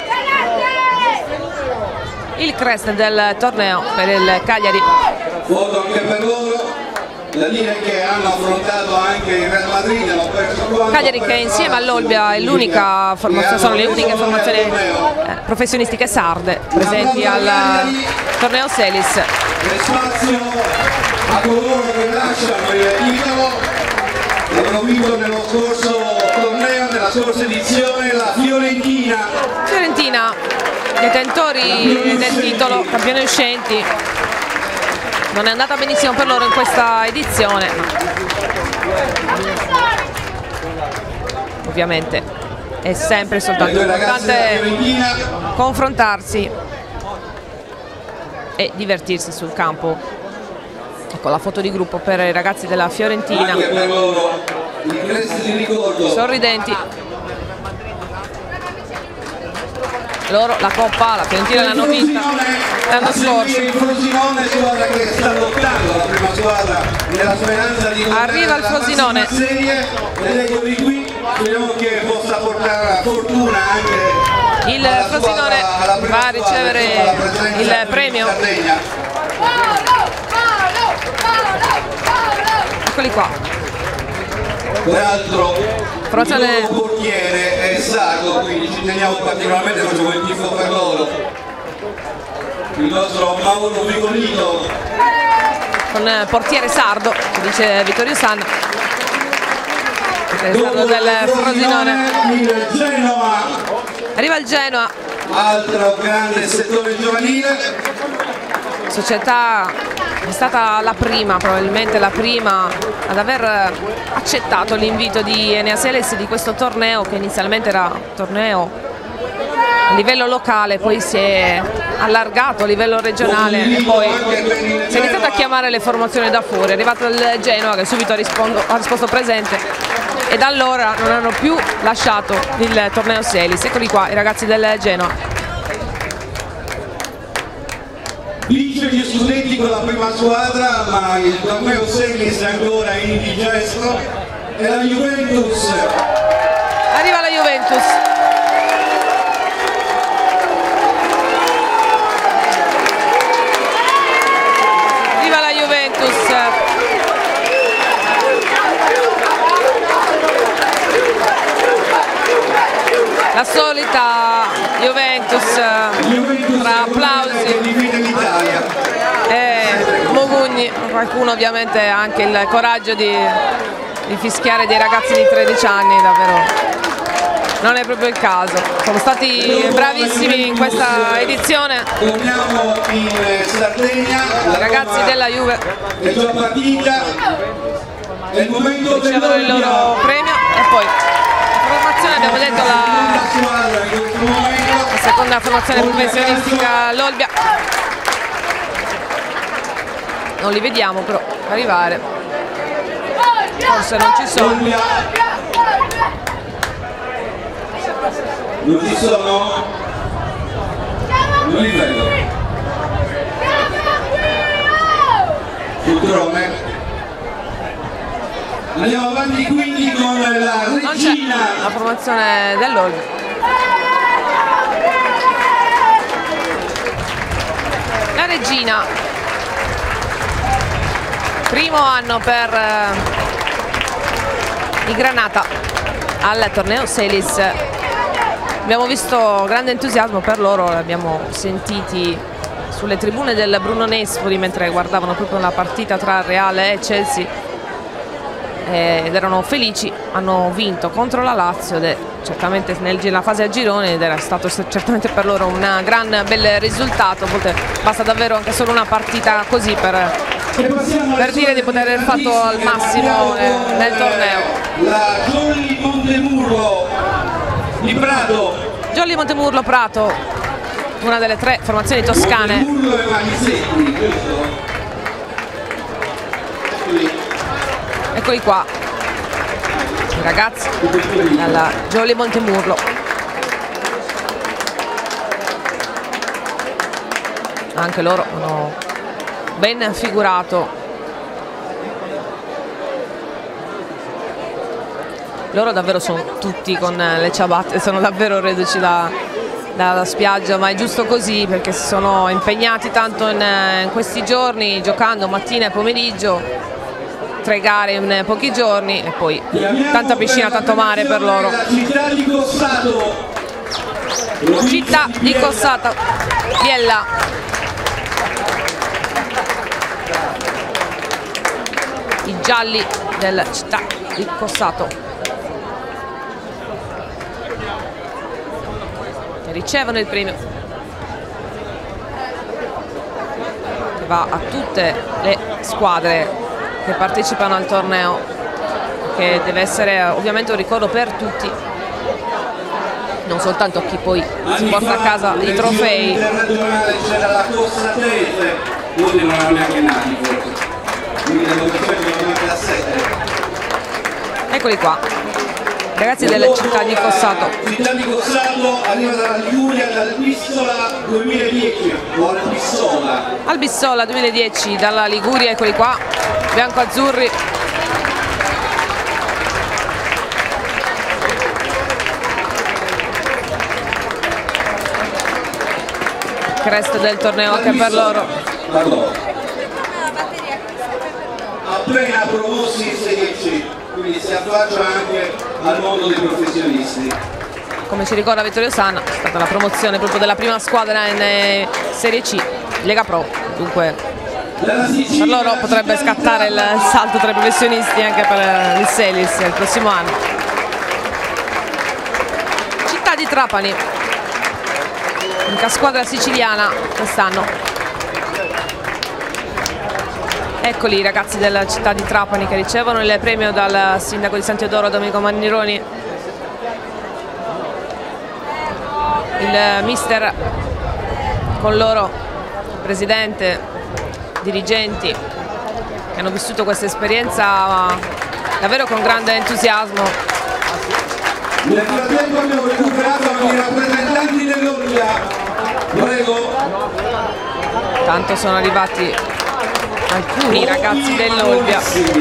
Il crest del torneo per il Cagliari. Foto anche per loro. Da dire che hanno affrontato anche il Real Madrid, hanno perso quanto Cagliari che insieme all'Olbia è l'unica formazione, sono le uniche formazioni professionistiche sarde presenti al torneo Celis. E spazio a coloro che lasciano il titolo, l'hanno vinto nello scorso torneo, nella scorsa edizione, la Fiorentina. Fiorentina, detentori del titolo, campioni uscenti. Non è andata benissimo per loro in questa edizione, ovviamente è sempre soltanto importante confrontarsi e divertirsi sul campo. Ecco la foto di gruppo per i ragazzi della Fiorentina, Anche per loro i crest di ricordo. sorridenti. Loro la Coppa, la Fiorentina l'hanno vinta l'anno scorso. Il Frosinone, squadra che sta lottando, la prima squadra nella speranza di Arriva il Frosinone. Serie, ed eccoli qui, speriamo che possa portare fortuna anche Il alla Frosinone squadra, alla prima va a squadra, ricevere insomma, la presenza il in premio. Sardegna. Eccoli qua. Peraltro Formazione- il loro portiere è Sago, quindi ci teniamo particolarmente, facciamo il tifo per loro. Il nostro Mauro Vigolino. Con portiere sardo, ci dice Vittorio San. Il sardo del Frosinone. Il Genoa, Arriva il Genoa, altro grande settore giovanile. società è stata la prima, probabilmente la prima ad aver accettato l'invito di Enea Celis di questo torneo, che inizialmente era un torneo a livello locale, poi si è allargato a livello regionale e poi si è iniziato a chiamare le formazioni da fuori. È arrivato il Genoa che subito ha risposto presente e da allora non hanno più lasciato il torneo Selis. Eccoli qua i ragazzi del Genoa. Vince gli studenti con la prima squadra, ma il torneo Selis è ancora in indigesto. E la Juventus. Arriva la Juventus. Arriva la Juventus. La solita Juventus tra applausi e Mogugni. Qualcuno ovviamente ha anche il coraggio di fischiare dei ragazzi di 13 anni, davvero non è proprio il caso. Sono stati bravissimi in questa edizione Torniamo in Sardegna, i ragazzi della Juve, è già partita, è il momento ricevono il loro premio. E poi la formazione, abbiamo detto, la seconda formazione professionistica, l'Olbia. Non li vediamo però arrivare, forse non ci sono. Non ci sono? Non li vedo. Purtroppo. Andiamo avanti quindi con la Regina. La formazione dell'Olbia. La Regina, primo anno per i Granata al torneo Selis. Abbiamo visto grande entusiasmo per loro, li abbiamo sentiti sulle tribune del Bruno Nespoli mentre guardavano proprio la partita tra Reale e Chelsea ed erano felici. Hanno vinto contro la Lazio ed è certamente nella fase a girone ed era stato certamente per loro un gran bel risultato. Basta davvero anche solo una partita così per dire di poter aver fatto al massimo nel torneo. La Jolly Montemurlo di Prato. Jolly Montemurlo Prato, una delle tre formazioni toscane. Montemurlo e Manisetti, giusto? Eccoli qua i ragazzi dalla Jolly Montemurlo. Anche loro hanno ben figurato. Loro davvero sono tutti con le ciabatte, sono davvero reduci dalla spiaggia, ma è giusto così perché si sono impegnati tanto in questi giorni, giocando mattina e pomeriggio, 3 gare in pochi giorni e poi tanta piscina, tanto mare per loro. Città di Cossato. Città di Cossato, Biella. I gialli del Città di Cossato che ricevono il premio che va a tutte le squadre che partecipano al torneo, che deve essere ovviamente un ricordo per tutti, non soltanto a chi poi si porta a casa i trofei. C'era la Cossatese, molti non erano neanche nati forse, quindi nel 1997. Eccoli qua, ragazzi della Città di Cossato. Città di Cossato arriva dalla Liguria, dal Bissola 2010, o al Bissola. Al Bissola 2010 dalla Liguria, eccoli qua, bianco-azzurri. Cresta del torneo anche per loro. Appena promossi in Serie C, quindi si affaccia anche al mondo dei professionisti. Come ci ricorda Vittorio Sanna, è stata la promozione proprio della prima squadra in Serie C, Lega Pro, dunque per loro potrebbe scattare il salto tra i professionisti anche per il Selis il prossimo anno. Città di Trapani, unica squadra siciliana quest'anno. Eccoli i ragazzi della Città di Trapani che ricevono il premio dal sindaco di San Teodoro Domenico Mannironi. il mister con loro, presidente, dirigenti che hanno vissuto questa esperienza davvero con grande entusiasmo. Nel frattempo abbiamo recuperato anche i rappresentanti dell'Olbia. Prego. Tanto sono arrivati alcuni ragazzi dell'Olbia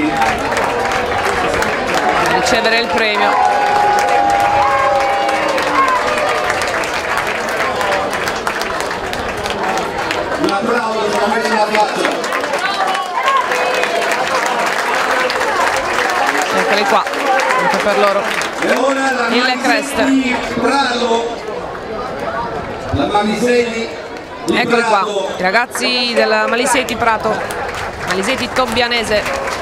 a ricevere il premio. Un applauso, sono messi la faccia. Eccoli qua, anche per loro. E ora la Il crest. Prato. La Maliseti di Eccoli qua, Prato. i ragazzi della Maliseti Prato, Maliseti Tobbianese.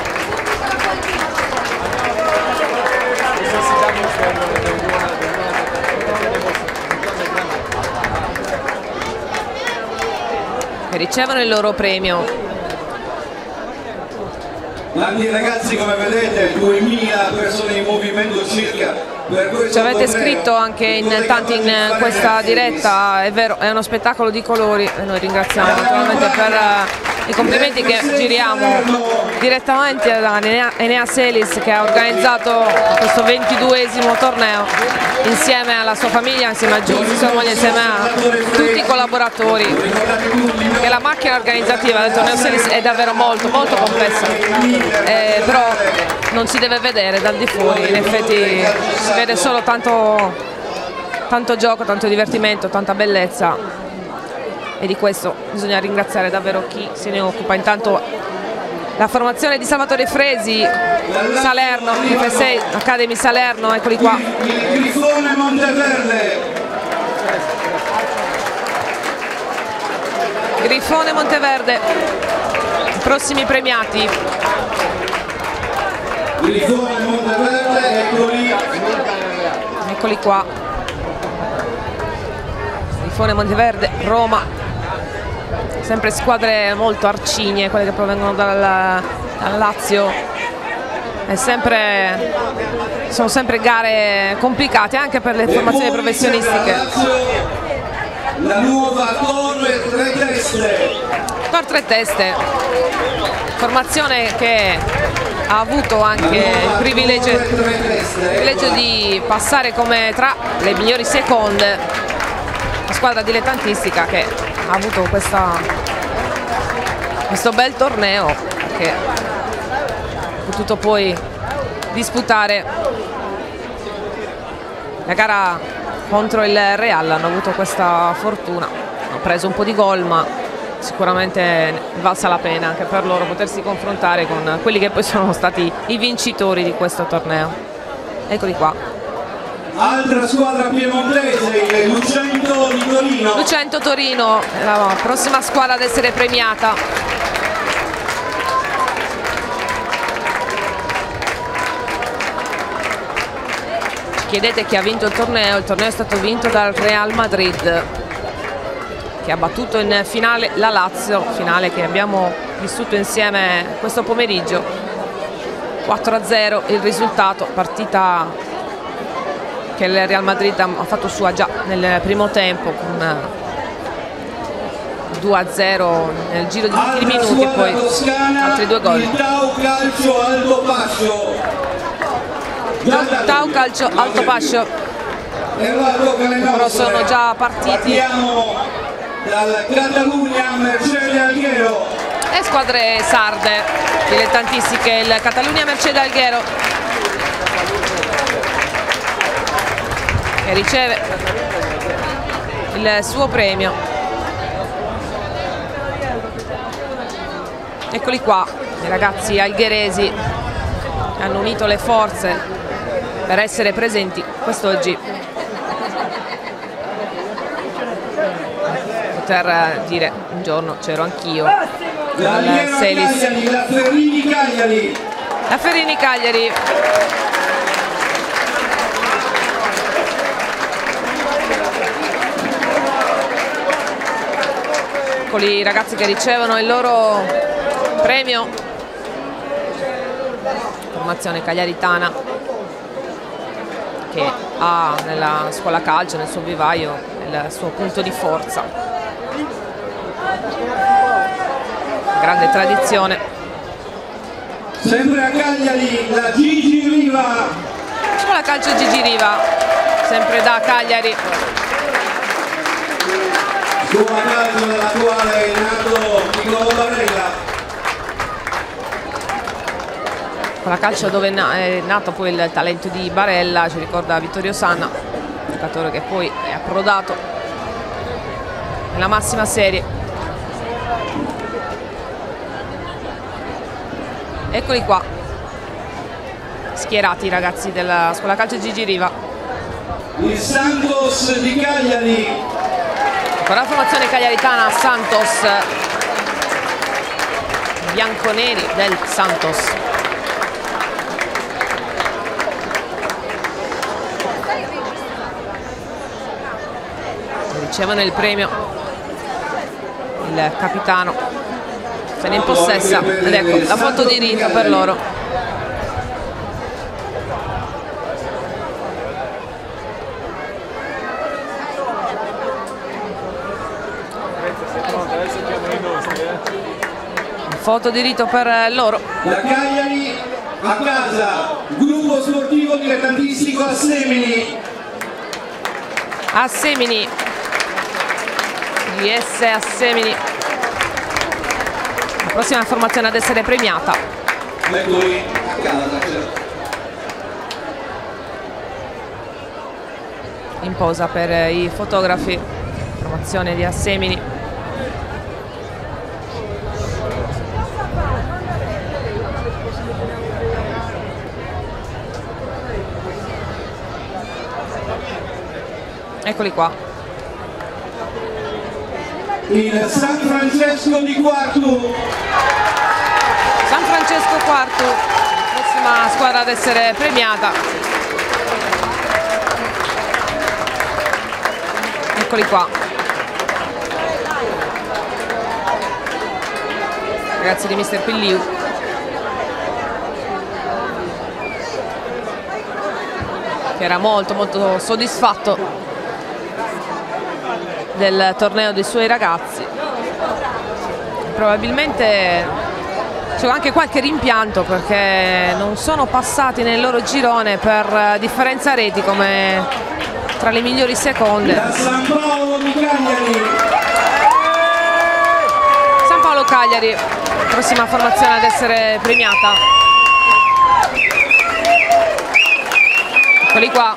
Che ricevono il loro premio. Tanti ragazzi, come vedete, 2000 persone in movimento circa. Ci avete scritto anche in tanti in questa diretta, è vero, è uno spettacolo di colori e noi ringraziamo naturalmente per i complimenti che giriamo direttamente da Enea Selis, che ha organizzato questo 22esimo torneo insieme alla sua famiglia, insieme a Giussi, sua moglie, insieme a tutti i collaboratori, che la macchina organizzativa del torneo Selis è davvero molto complessa, però non si deve vedere dal di fuori, in effetti si vede solo tanto gioco, tanto divertimento, tanta bellezza, e di questo bisogna ringraziare davvero chi se ne occupa. Intanto la formazione di Salvatore Fresi, Salerno, FSA Academy Salerno, eccoli qua. Grifone Monteverde. Grifone Monteverde, i prossimi premiati. Grifone Monteverde, eccoli. Eccoli qua. Grifone Monteverde, Roma. Sempre squadre molto arcigne, quelle che provengono dal Lazio. Sono sempre gare complicate anche per le formazioni professionistiche. La nuova Torre Tre Teste. Tor Tre Teste, formazione che ha avuto anche il privilegio di passare come tra le migliori seconde, una squadra dilettantistica che ha avuto questo bel torneo, che ha potuto poi disputare la gara contro il Real. Hanno avuto questa fortuna, hanno preso un po' di gol, ma sicuramente è valsa la pena anche per loro potersi confrontare con quelli che poi sono stati i vincitori di questo torneo. Eccoli qua. Altra squadra piemontese, il Lucento di Torino. Lucento Torino, la prossima squadra ad essere premiata. Ci chiedete chi ha vinto il torneo è stato vinto dal Real Madrid, che ha battuto in finale la Lazio, finale che abbiamo vissuto insieme questo pomeriggio. 4-0 il risultato, partita che il Real Madrid ha fatto sua già nel primo tempo, con 2-0 nel giro di pochi minuti e poi altri due gol. Il Tau Calcio Alto Pascio. Tau Calcio Alto Pascio, però sono già partiti. Partiamo dal Catalunya Mercedes Alghero. E squadre sarde, dilettantistiche, il Catalunya Mercedes Alghero, che riceve il suo premio. Eccoli qua, i ragazzi algheresi che hanno unito le forze per essere presenti quest'oggi, poter dire un giorno c'ero anch'io al Selis. La Ferrini Cagliari. La Ferrini Cagliari. I ragazzi che ricevono il loro premio, formazione cagliaritana che ha nella scuola calcio, nel suo vivaio, il suo punto di forza. Grande tradizione. Sempre a Cagliari la Gigi Riva. Scuola calcio Gigi Riva, sempre da Cagliari. Scuola calcio dell'attuale nato Nicolò Barella. Scuola calcio dove è nato poi il talento di Barella, ci ricorda Vittorio Sanna, giocatore che poi è approdato nella massima serie. Eccoli qua, schierati i ragazzi della Scuola calcio Gigi Riva. Il Santos di Cagliari. Con la formazione cagliaritana, Santos, bianconeri del Santos. Ricevono il premio il capitano, se ne impossessa, ed ecco la foto di rito per loro. Foto di rito per loro. La Cagliari a casa, gruppo sportivo dilettantistico Assemini. Assemini, GS Assemini, la prossima formazione ad essere premiata. Eccoli a casa, certo. In posa per i fotografi, formazione di Assemini. Eccoli qua. Il San Francesco di Quartu. San Francesco Quartu, prossima squadra ad essere premiata. Eccoli qua. Ragazzi di Mister Pilliu. Che era molto soddisfatto del torneo dei suoi ragazzi. Probabilmente c'è anche qualche rimpianto perché non sono passati nel loro girone per differenza reti come tra le migliori seconde. Da San Paolo di Cagliari. San Paolo Cagliari, prossima formazione ad essere premiata. Eccoli qua.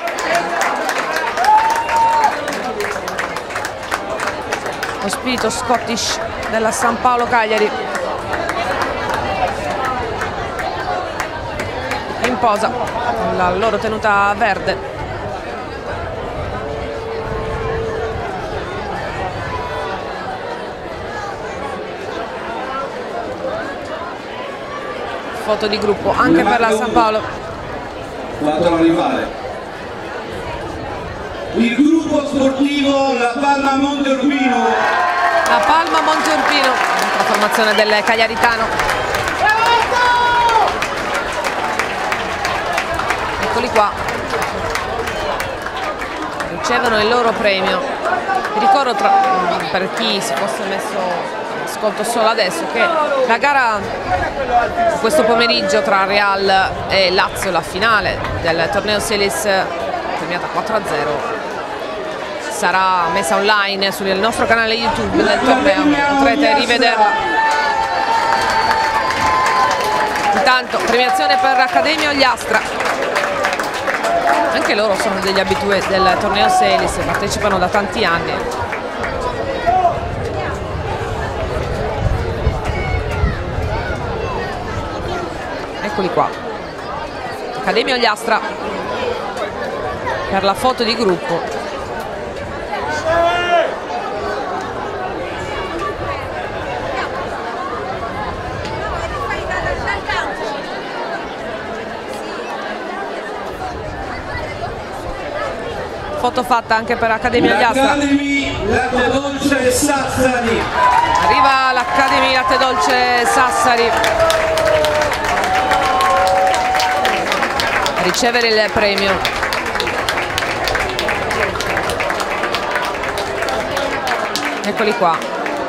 Lo spirito Scottish della San Paolo Cagliari. In posa, la loro tenuta verde. Foto di gruppo anche per la San Paolo. Fatelo arrivare. Il gruppo sportivo La Palma Monte Urbino. La Palma Monte Urbino, la formazione del cagliaritano. Eccoli qua. Ricevono il loro premio. Vi ricordo per chi si fosse messo ascolto solo adesso che la gara questo pomeriggio tra Real e Lazio, la finale del torneo Selis premiata 4-0, sarà messa online sul nostro canale YouTube del torneo, potrete rivederla. Intanto premiazione per Accademia Ogliastra, anche loro sono degli abitué del torneo Selis, partecipano da tanti anni. Eccoli qua, Accademia Ogliastra per la foto di gruppo. Foto fatta anche per Accademia Ogliastra. L'Academy Latte Dolce Sassari. Arriva l'Academy Latte Dolce Sassari a ricevere il premio. Eccoli qua.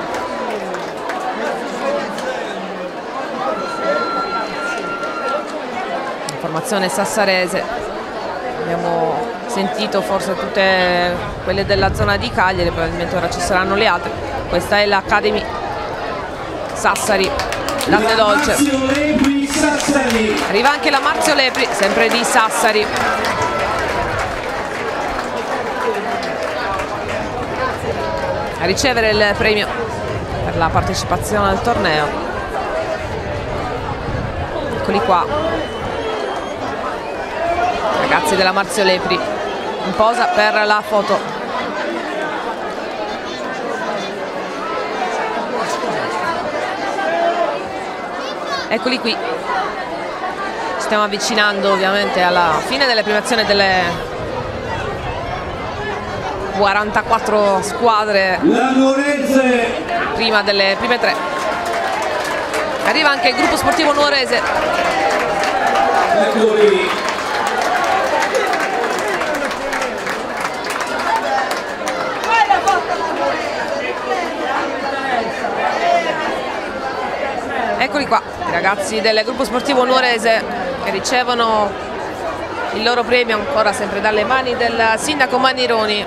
Formazione sassarese. Abbiamo sentito forse tutte quelle della zona di Cagliari, probabilmente ora ci saranno le altre. Questa è l'Academy Sassari, latte dolce. Arriva anche la Marzio Lepri, sempre di Sassari. A ricevere il premio per la partecipazione al torneo. Eccoli qua, ragazzi della Marzio Lepri in posa per la foto. Eccoli qui, ci stiamo avvicinando ovviamente alla fine delle premiazioni delle 44 squadre prima delle prime 3. Arriva anche il gruppo sportivo nuorese. Eccoli qua, i ragazzi del gruppo sportivo nuorese che ricevono il loro premio ancora sempre dalle mani del sindaco Manironi.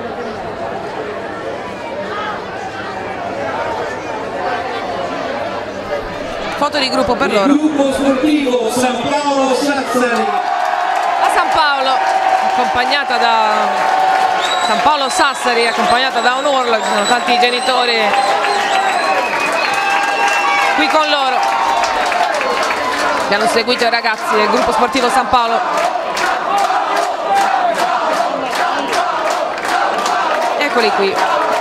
Foto di gruppo per loro. Gruppo sportivo San Paolo Sassari. A San Paolo, accompagnata da San Paolo Sassari, accompagnata da un urlo, ci sono tanti genitori qui con loro. Abbiamo seguito i ragazzi del gruppo sportivo San Paolo. Eccoli qui.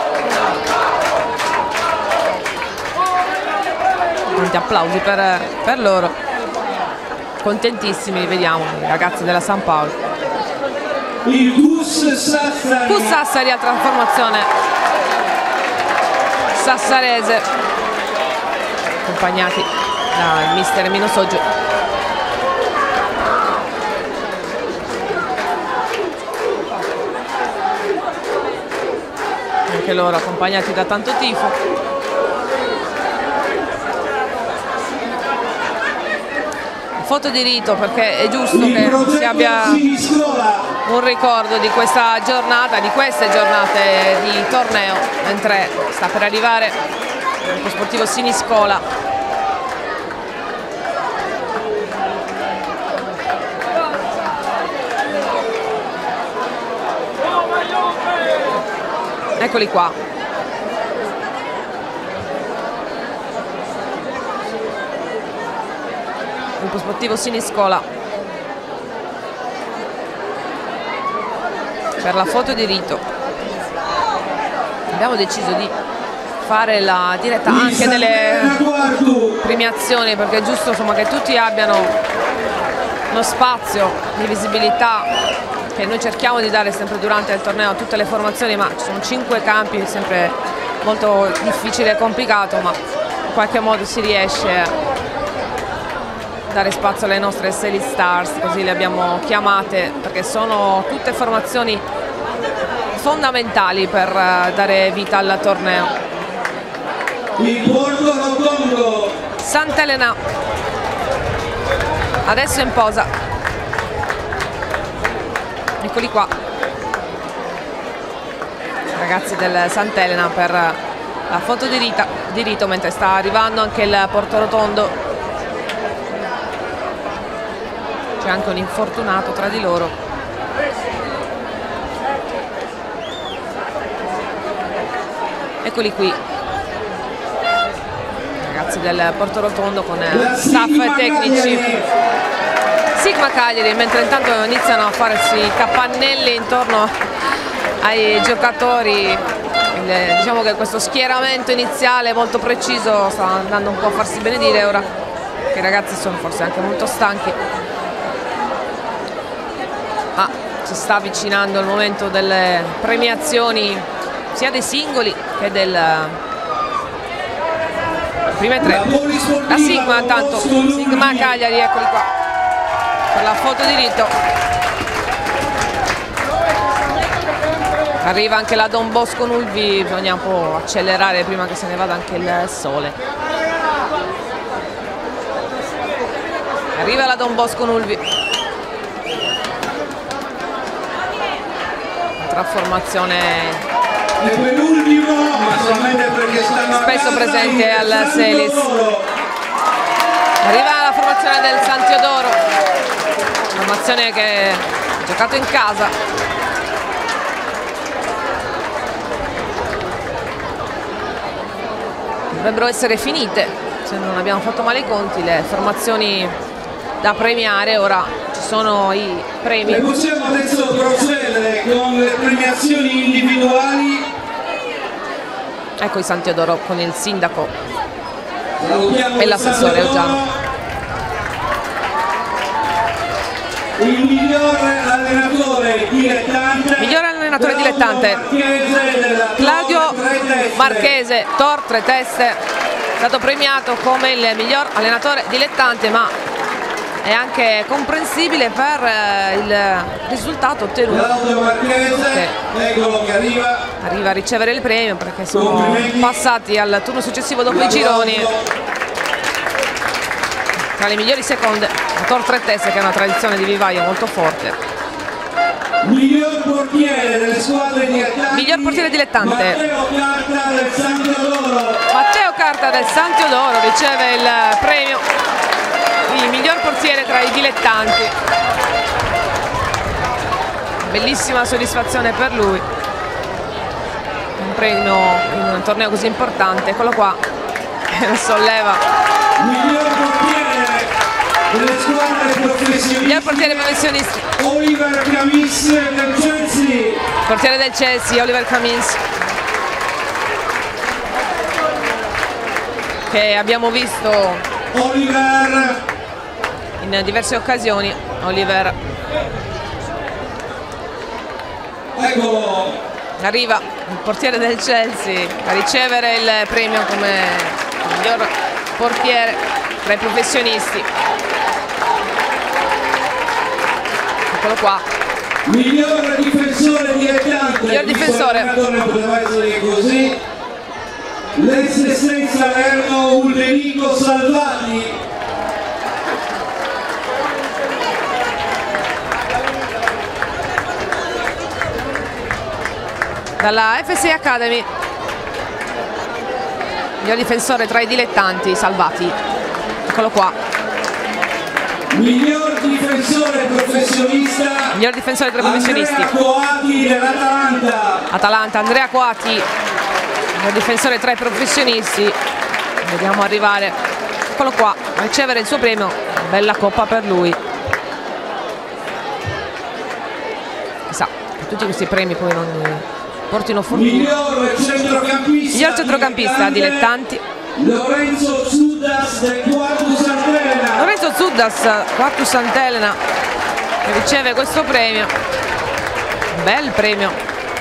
Tanti applausi per loro, contentissimi, vediamo i ragazzi della San Paolo. Il GUS Sassari. GUS Sassari, altra formazione sassarese, accompagnati dal mister Mino Soggio. Anche loro accompagnati da tanto tifo. Foto di rito, perché è giusto che si abbia un ricordo di questa giornata, di queste giornate di torneo, mentre sta per arrivare il gruppo sportivo Siniscola. Eccoli qua. Gruppo sportivo Siniscola per la foto di rito. Abbiamo deciso di fare la diretta anche delle premiazioni, perché è giusto, insomma, che tutti abbiano uno spazio di visibilità che noi cerchiamo di dare sempre durante il torneo a tutte le formazioni, ma ci sono 5 campi, è sempre molto difficile e complicato, ma in qualche modo si riesce a dare spazio alle nostre Sally Stars, così le abbiamo chiamate, perché sono tutte formazioni fondamentali per dare vita al torneo. Il Porto Rotondo. Sant'Elena adesso in posa. Eccoli qua, ragazzi del Sant'Elena per la foto di rito, mentre sta arrivando anche il Porto Rotondo. C'è anche un infortunato tra di loro. Eccoli qui, ragazzi del Porto Rotondo con staff e tecnici. Sigma Cagliari, mentre intanto iniziano a farsi i capannelli intorno ai giocatori. Diciamo che questo schieramento iniziale molto preciso sta andando un po' a farsi benedire ora che i ragazzi sono forse anche molto stanchi. Si sta avvicinando il momento delle premiazioni sia dei singoli che del prime 3. La Sigma, intanto Sigma Cagliari, eccoli qua per la foto di rito. Arriva anche la Don Bosco Nulvi, bisogna un po' accelerare prima che se ne vada anche il sole. Arriva la Don Bosco Nulvi. Altra formazione spesso presente al Selis. Arriva la formazione del San Teodoro, formazione che ha giocato in casa. Dovrebbero essere finite, se non abbiamo fatto male i conti, le formazioni da premiare. Ora ci sono i premi. E possiamo adesso procedere con le premiazioni individuali. Ecco i San Teodoro con il sindaco e l'assessore Oggiano. Il miglior allenatore dilettante Claudio Marchese, Tor Tre Teste, è stato premiato come il miglior allenatore dilettante, ma è anche comprensibile per il risultato ottenuto. Claudio Marchese, eccolo che arriva a ricevere il premio, perché sono passati al turno successivo dopo i gironi. Tra le migliori seconde, Tor Tre Teste, che è una tradizione di vivaio molto forte. Miglior portiere delle squadre dilettanti. Miglior portiere dilettante Matteo Carta del San Teodoro. Matteo Carta del San Teodoro riceve il premio di miglior portiere tra i dilettanti. Bellissima soddisfazione per lui. Un premio in un torneo così importante. Eccolo qua, lo solleva. Miglior portiere delle squadre professionisti. Miglior portiere professionisti. Oliver Camins del Chelsea. Portiere del Chelsea, Oliver Camins, che abbiamo visto Oliver in diverse occasioni. Oliver, eccolo. arriva il portiere del Chelsea a ricevere il premio come miglior portiere tra i professionisti. Eccolo qua. Miglior difensore dilettante. Miglior difensore. Poteva essere così. L'ex Salerno Ulrico Salvati. Dalla FSI Academy. Miglior difensore tra i dilettanti, Salvati. Eccolo qua. Miglior difensore professionista. Miglior difensore tra i professionisti. Andrea Coati dell'Atalanta. Atalanta, Andrea Coati, miglior difensore tra i professionisti. Vediamo arrivare, eccolo qua, a ricevere il suo premio. Bella coppa per lui. Chissà che tutti questi premi poi non portino fortuna. Miglior centrocampista dilettanti. Lorenzo Zudas del Quartus Sant'Elena. Lorenzo Zudas, Quartus Sant'Elena, che riceve questo premio. Bel premio.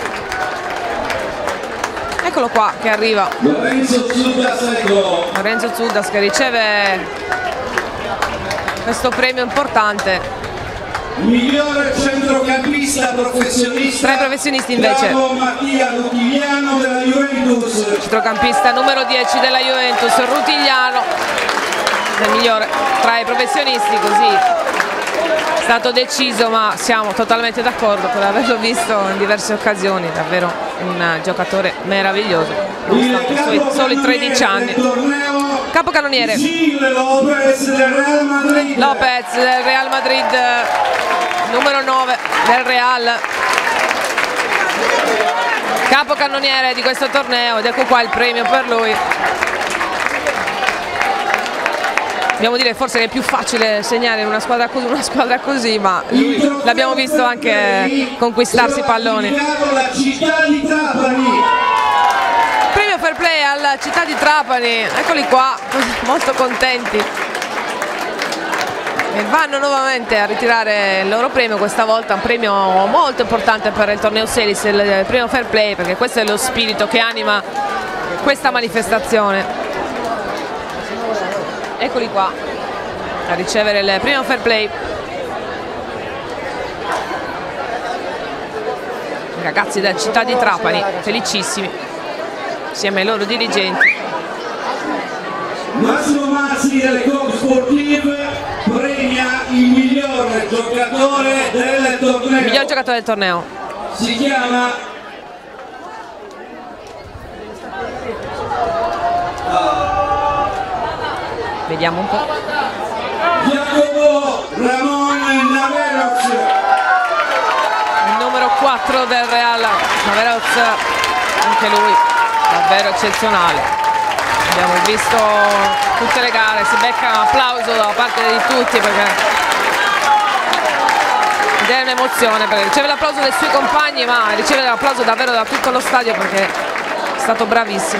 Eccolo qua che arriva. Lorenzo Zudas, ecco. Lorenzo Zudas che riceve questo premio importante. Miglior centrocampista professionista. Tra i professionisti invece Mattia Rutigliano della Juventus. Centrocampista numero 10 della Juventus, Rutigliano, il migliore tra i professionisti, così è stato deciso, ma siamo totalmente d'accordo per averlo visto in diverse occasioni. Davvero un giocatore meraviglioso, nonostante i suoi soli 13 anni. Capocannoniere Lopez del Real Madrid. Lopez del Real Madrid, numero 9 del Real, capocannoniere di questo torneo, ed ecco qua il premio per lui. Dobbiamo dire forse che è più facile segnare in una squadra così, ma l'abbiamo visto anche conquistarsi palloni. La città di Trapani. Premio fair play alla città di Trapani, eccoli qua, molto contenti. E vanno nuovamente a ritirare il loro premio, questa volta un premio molto importante per il torneo Selis, il premio fair play, perché questo è lo spirito che anima questa manifestazione. Eccoli qua a ricevere il premio fair play. ragazzi della città di Trapani felicissimi insieme ai loro dirigenti. Massimo Mazzi delle Coop Sportive premia il miglior giocatore del torneo. Il miglior giocatore del torneo. Si chiama vediamo un po'. Jacopo Ramon Naveroz, Il numero 4 del Real, Naveroz, anche lui davvero eccezionale. Abbiamo visto tutte le gare, si becca un applauso da parte di tutti perché ed è un'emozione, perché riceve l'applauso dei suoi compagni ma riceve l'applauso davvero da tutto lo stadio perché è stato bravissimo.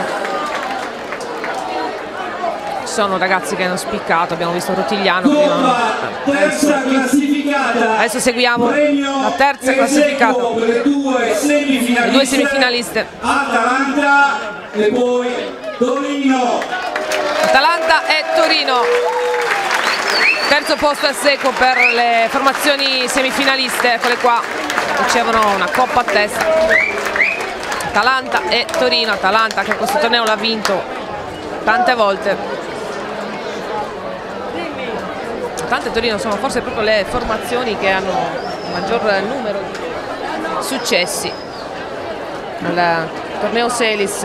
Ci sono ragazzi che hanno spiccato, abbiamo visto Rotigliano prima. terza classificata. Adesso seguiamo la terza classificata, per le due semifinaliste. Atalanta e poi Torino. Atalanta e Torino. Terzo posto al sequo per le formazioni semifinaliste, eccole qua, ricevono una coppa a testa. Atalanta e Torino. Atalanta che questo torneo l'ha vinto tante volte. Atalanta e Torino sono forse proprio le formazioni che hanno il maggior numero di successi. Al torneo Selis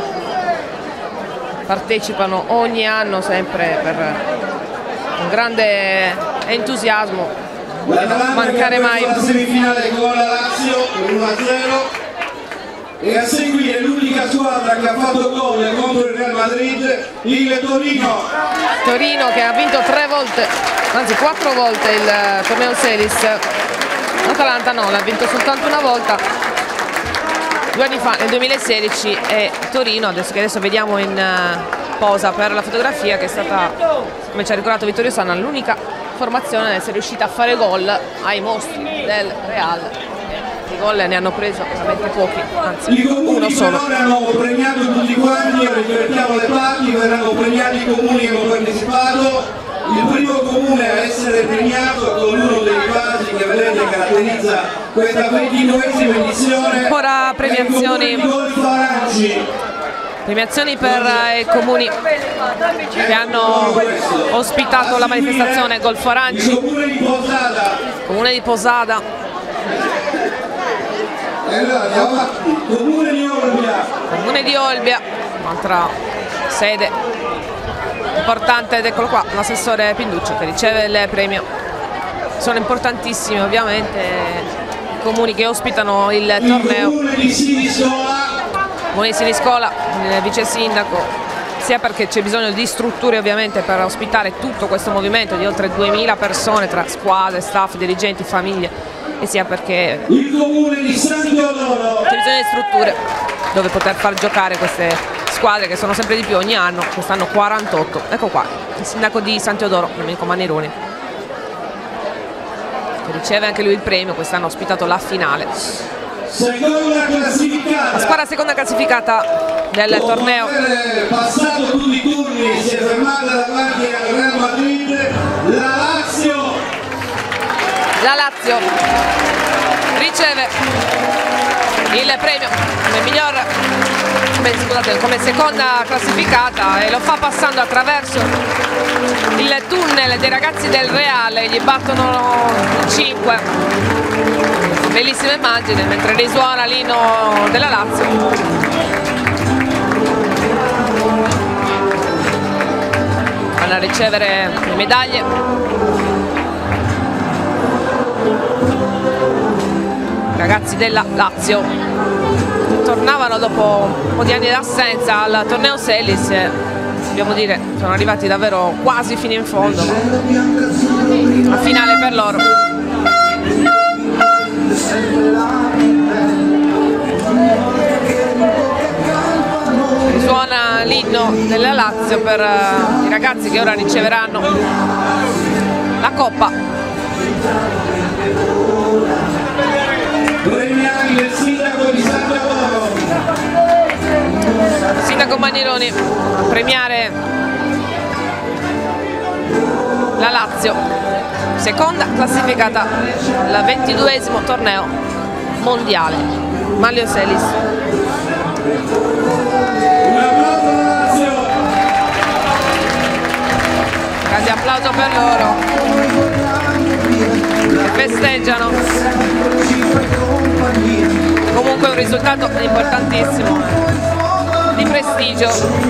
partecipano ogni anno sempre per un grande entusiasmo, non mancare mai. La semifinale con la Lazio per 1-0 e a seguire l'unica squadra che ha fatto gol contro il Real Madrid, il Torino. Torino che ha vinto 3 volte, anzi 4 volte il torneo Selis. L'Atalanta no, l'ha vinto soltanto una volta 2 anni fa, nel 2016, e Torino, adesso vediamo in posa per la fotografia, che è stata, come ci ha ricordato Vittorio Sanna, l'unica formazione ad essere riuscita a fare gol ai mostri del Real. I gol ne hanno preso veramente pochi, anzi uno solo. I hanno premiato tutti quanti, ripetiamo le parti, verranno premiati i comuni che hanno partecipato. Il primo comune a essere premiato con uno dei vasi che vedete caratterizza questa 29esima edizione. Ancora premiazioni. Premiazioni per i comuni che hanno ospitato la manifestazione Golfo Aranci. Il comune di Posada. Comune di Posada. Comune di Olbia. Comune di Olbia, un'altra sede importante, ed eccolo qua l'assessore Pinduccio che riceve il premio. Sono importantissimi ovviamente i comuni che ospitano il torneo. Comune di Siniscola. Comune di Siniscola, il vice sindaco, sia perché c'è bisogno di strutture ovviamente per ospitare tutto questo movimento di oltre 2000 persone tra squadre, staff, dirigenti, famiglie, e sia perché il comune di San Teodoro. c'è bisogno di strutture dove poter far giocare queste squadre che sono sempre di più ogni anno, quest'anno 48. Ecco qua il sindaco di San Teodoro, Domenico Mannironi, che riceve anche lui il premio. Quest'anno ha ospitato la finale. Seconda classificata. La squadra seconda classificata del torneo. Passato tutti i turni, si è fermata davanti al Real Madrid, la Lazio. La Lazio riceve il premio come miglior, scusate, come seconda classificata, e lo fa passando attraverso il tunnel dei ragazzi del Reale, gli battono il 5. Bellissima immagine mentre risuona l'inno della Lazio. Vanno a ricevere le medaglie i ragazzi della Lazio. Tornavano dopo un po' di anni d'assenza al torneo Selis, dobbiamo dire sono arrivati davvero quasi fino in fondo, la finale per loro. Risuona l'inno della Lazio per i ragazzi che ora riceveranno la coppa. Premiati del sindaco di San Teodoro. Sindaco Mannironi a premiare la Lazio, seconda classificata al 22esimo torneo mondiale. Manlio Selis. Grande applauso per loro, festeggiano. Comunque un risultato importantissimo, di prestigio.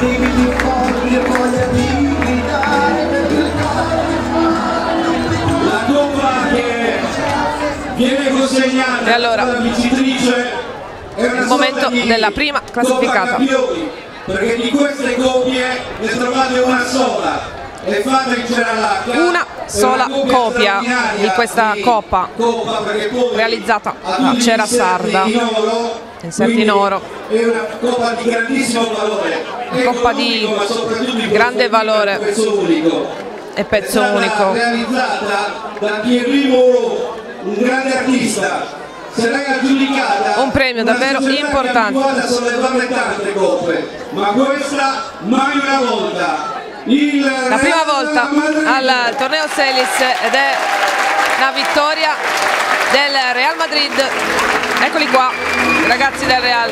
La coppa che viene consegnata allora, alla vincitrice è una il momento della prima classificata. Campioni, perché di queste coppie ne trovate una sola. Una sola copia di questa coppa realizzata a Cera Sarda, inserti in oro. È una coppa di grandissimo valore, coppa di grande valore e pezzo unico. Realizzata da Thierry Moreau, un grande artista. Sarà aggiudicata un premio davvero importante. A sollevare tante coppe, ma questa mai una volta. La prima volta al torneo Selis ed è la vittoria del Real Madrid. Eccoli qua, i ragazzi del Real.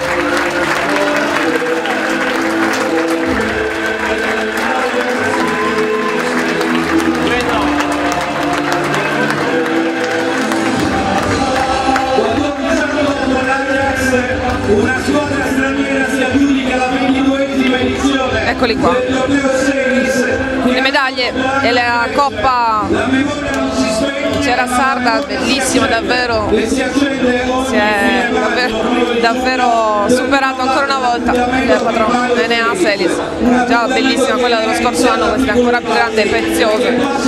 Una squadra straniera si aggiudica la 22esima edizione. Eccoli qua. Le medaglie e la coppa Cera Sarda, bellissima davvero, si è davvero superato ancora una volta il patrono Enea Selis. Già bellissima quella dello scorso anno, questa è ancora più grande e preziosa.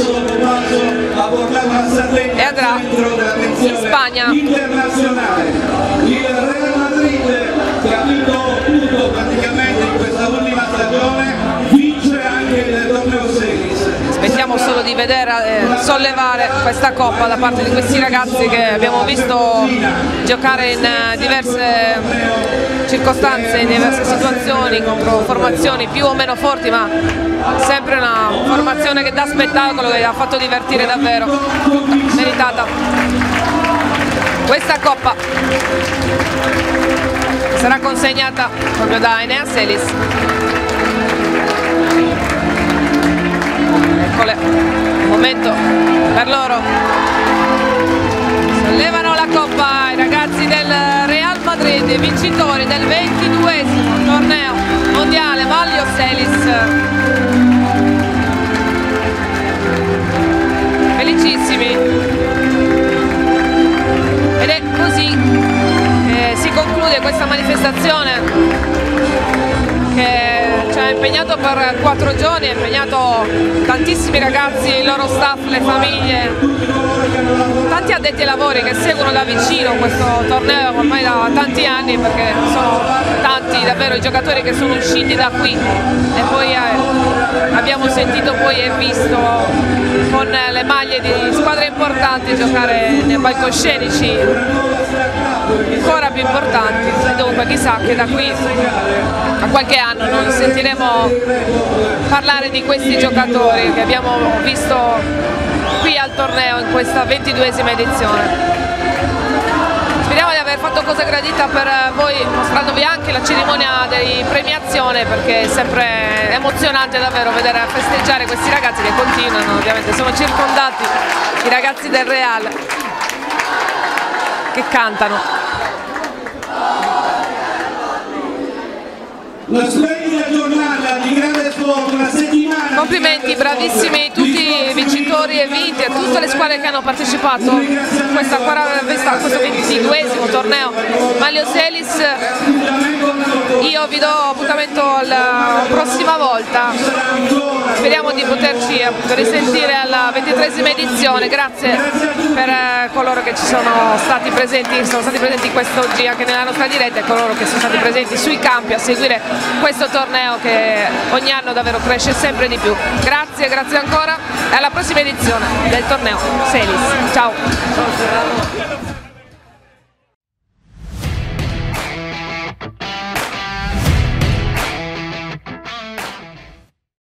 E andrà in Spagna. Il Real Madrid, che ha vinto tutto praticamente in questa ultima stagione, vince anche il torneo Selis. Aspettiamo solo di vedere sollevare questa coppa da parte di questi ragazzi che abbiamo visto giocare in diverse circostanze, in diverse situazioni, contro formazioni più o meno forti, ma sempre una formazione che dà spettacolo, che ha fatto divertire davvero. Meritata questa coppa, sarà consegnata proprio da Enea Selis. Eccole, momento per loro. Sollevano la coppa i ragazzi del Real Madrid, vincitori del 22esimo torneo mondiale Manlio Selis. Felicissimi. Ed è così che si conclude questa manifestazione che ci ha impegnato per 4 giorni, ha impegnato tantissimi ragazzi, i loro staff, le famiglie, tanti addetti ai lavori che seguono da vicino questo torneo ormai da tanti anni, perché sono tanti davvero i giocatori che sono usciti da qui e poi abbiamo sentito poi e visto con le maglie di squadre importanti giocare nei palcoscenici ancora più importanti. Dunque chissà che da qui a qualche anno non sentiremo parlare di questi giocatori che abbiamo visto qui al torneo in questa 22esima edizione. Speriamo di aver fatto cosa gradita per voi, mostrandovi anche la cerimonia di premiazione, perché è sempre emozionante davvero vedere festeggiare questi ragazzi che continuano, ovviamente sono circondati i ragazzi del Real che cantano. Una splendida giornata di grande sport, una settimana. Complimenti, bravissimi tutti i vincitori e vinti, a tutte le squadre che hanno partecipato a questo 22esimo torneo Manlio Selis. Io vi do appuntamento alla prossima volta, speriamo di poterci risentire alla 23esima edizione. Grazie per coloro che ci sono stati presenti quest'oggi anche nella nostra diretta, e coloro che sono stati presenti sui campi a seguire questo torneo che ogni anno davvero cresce sempre di più. Grazie, grazie ancora e alla prossima edizione del torneo Selis. Ciao!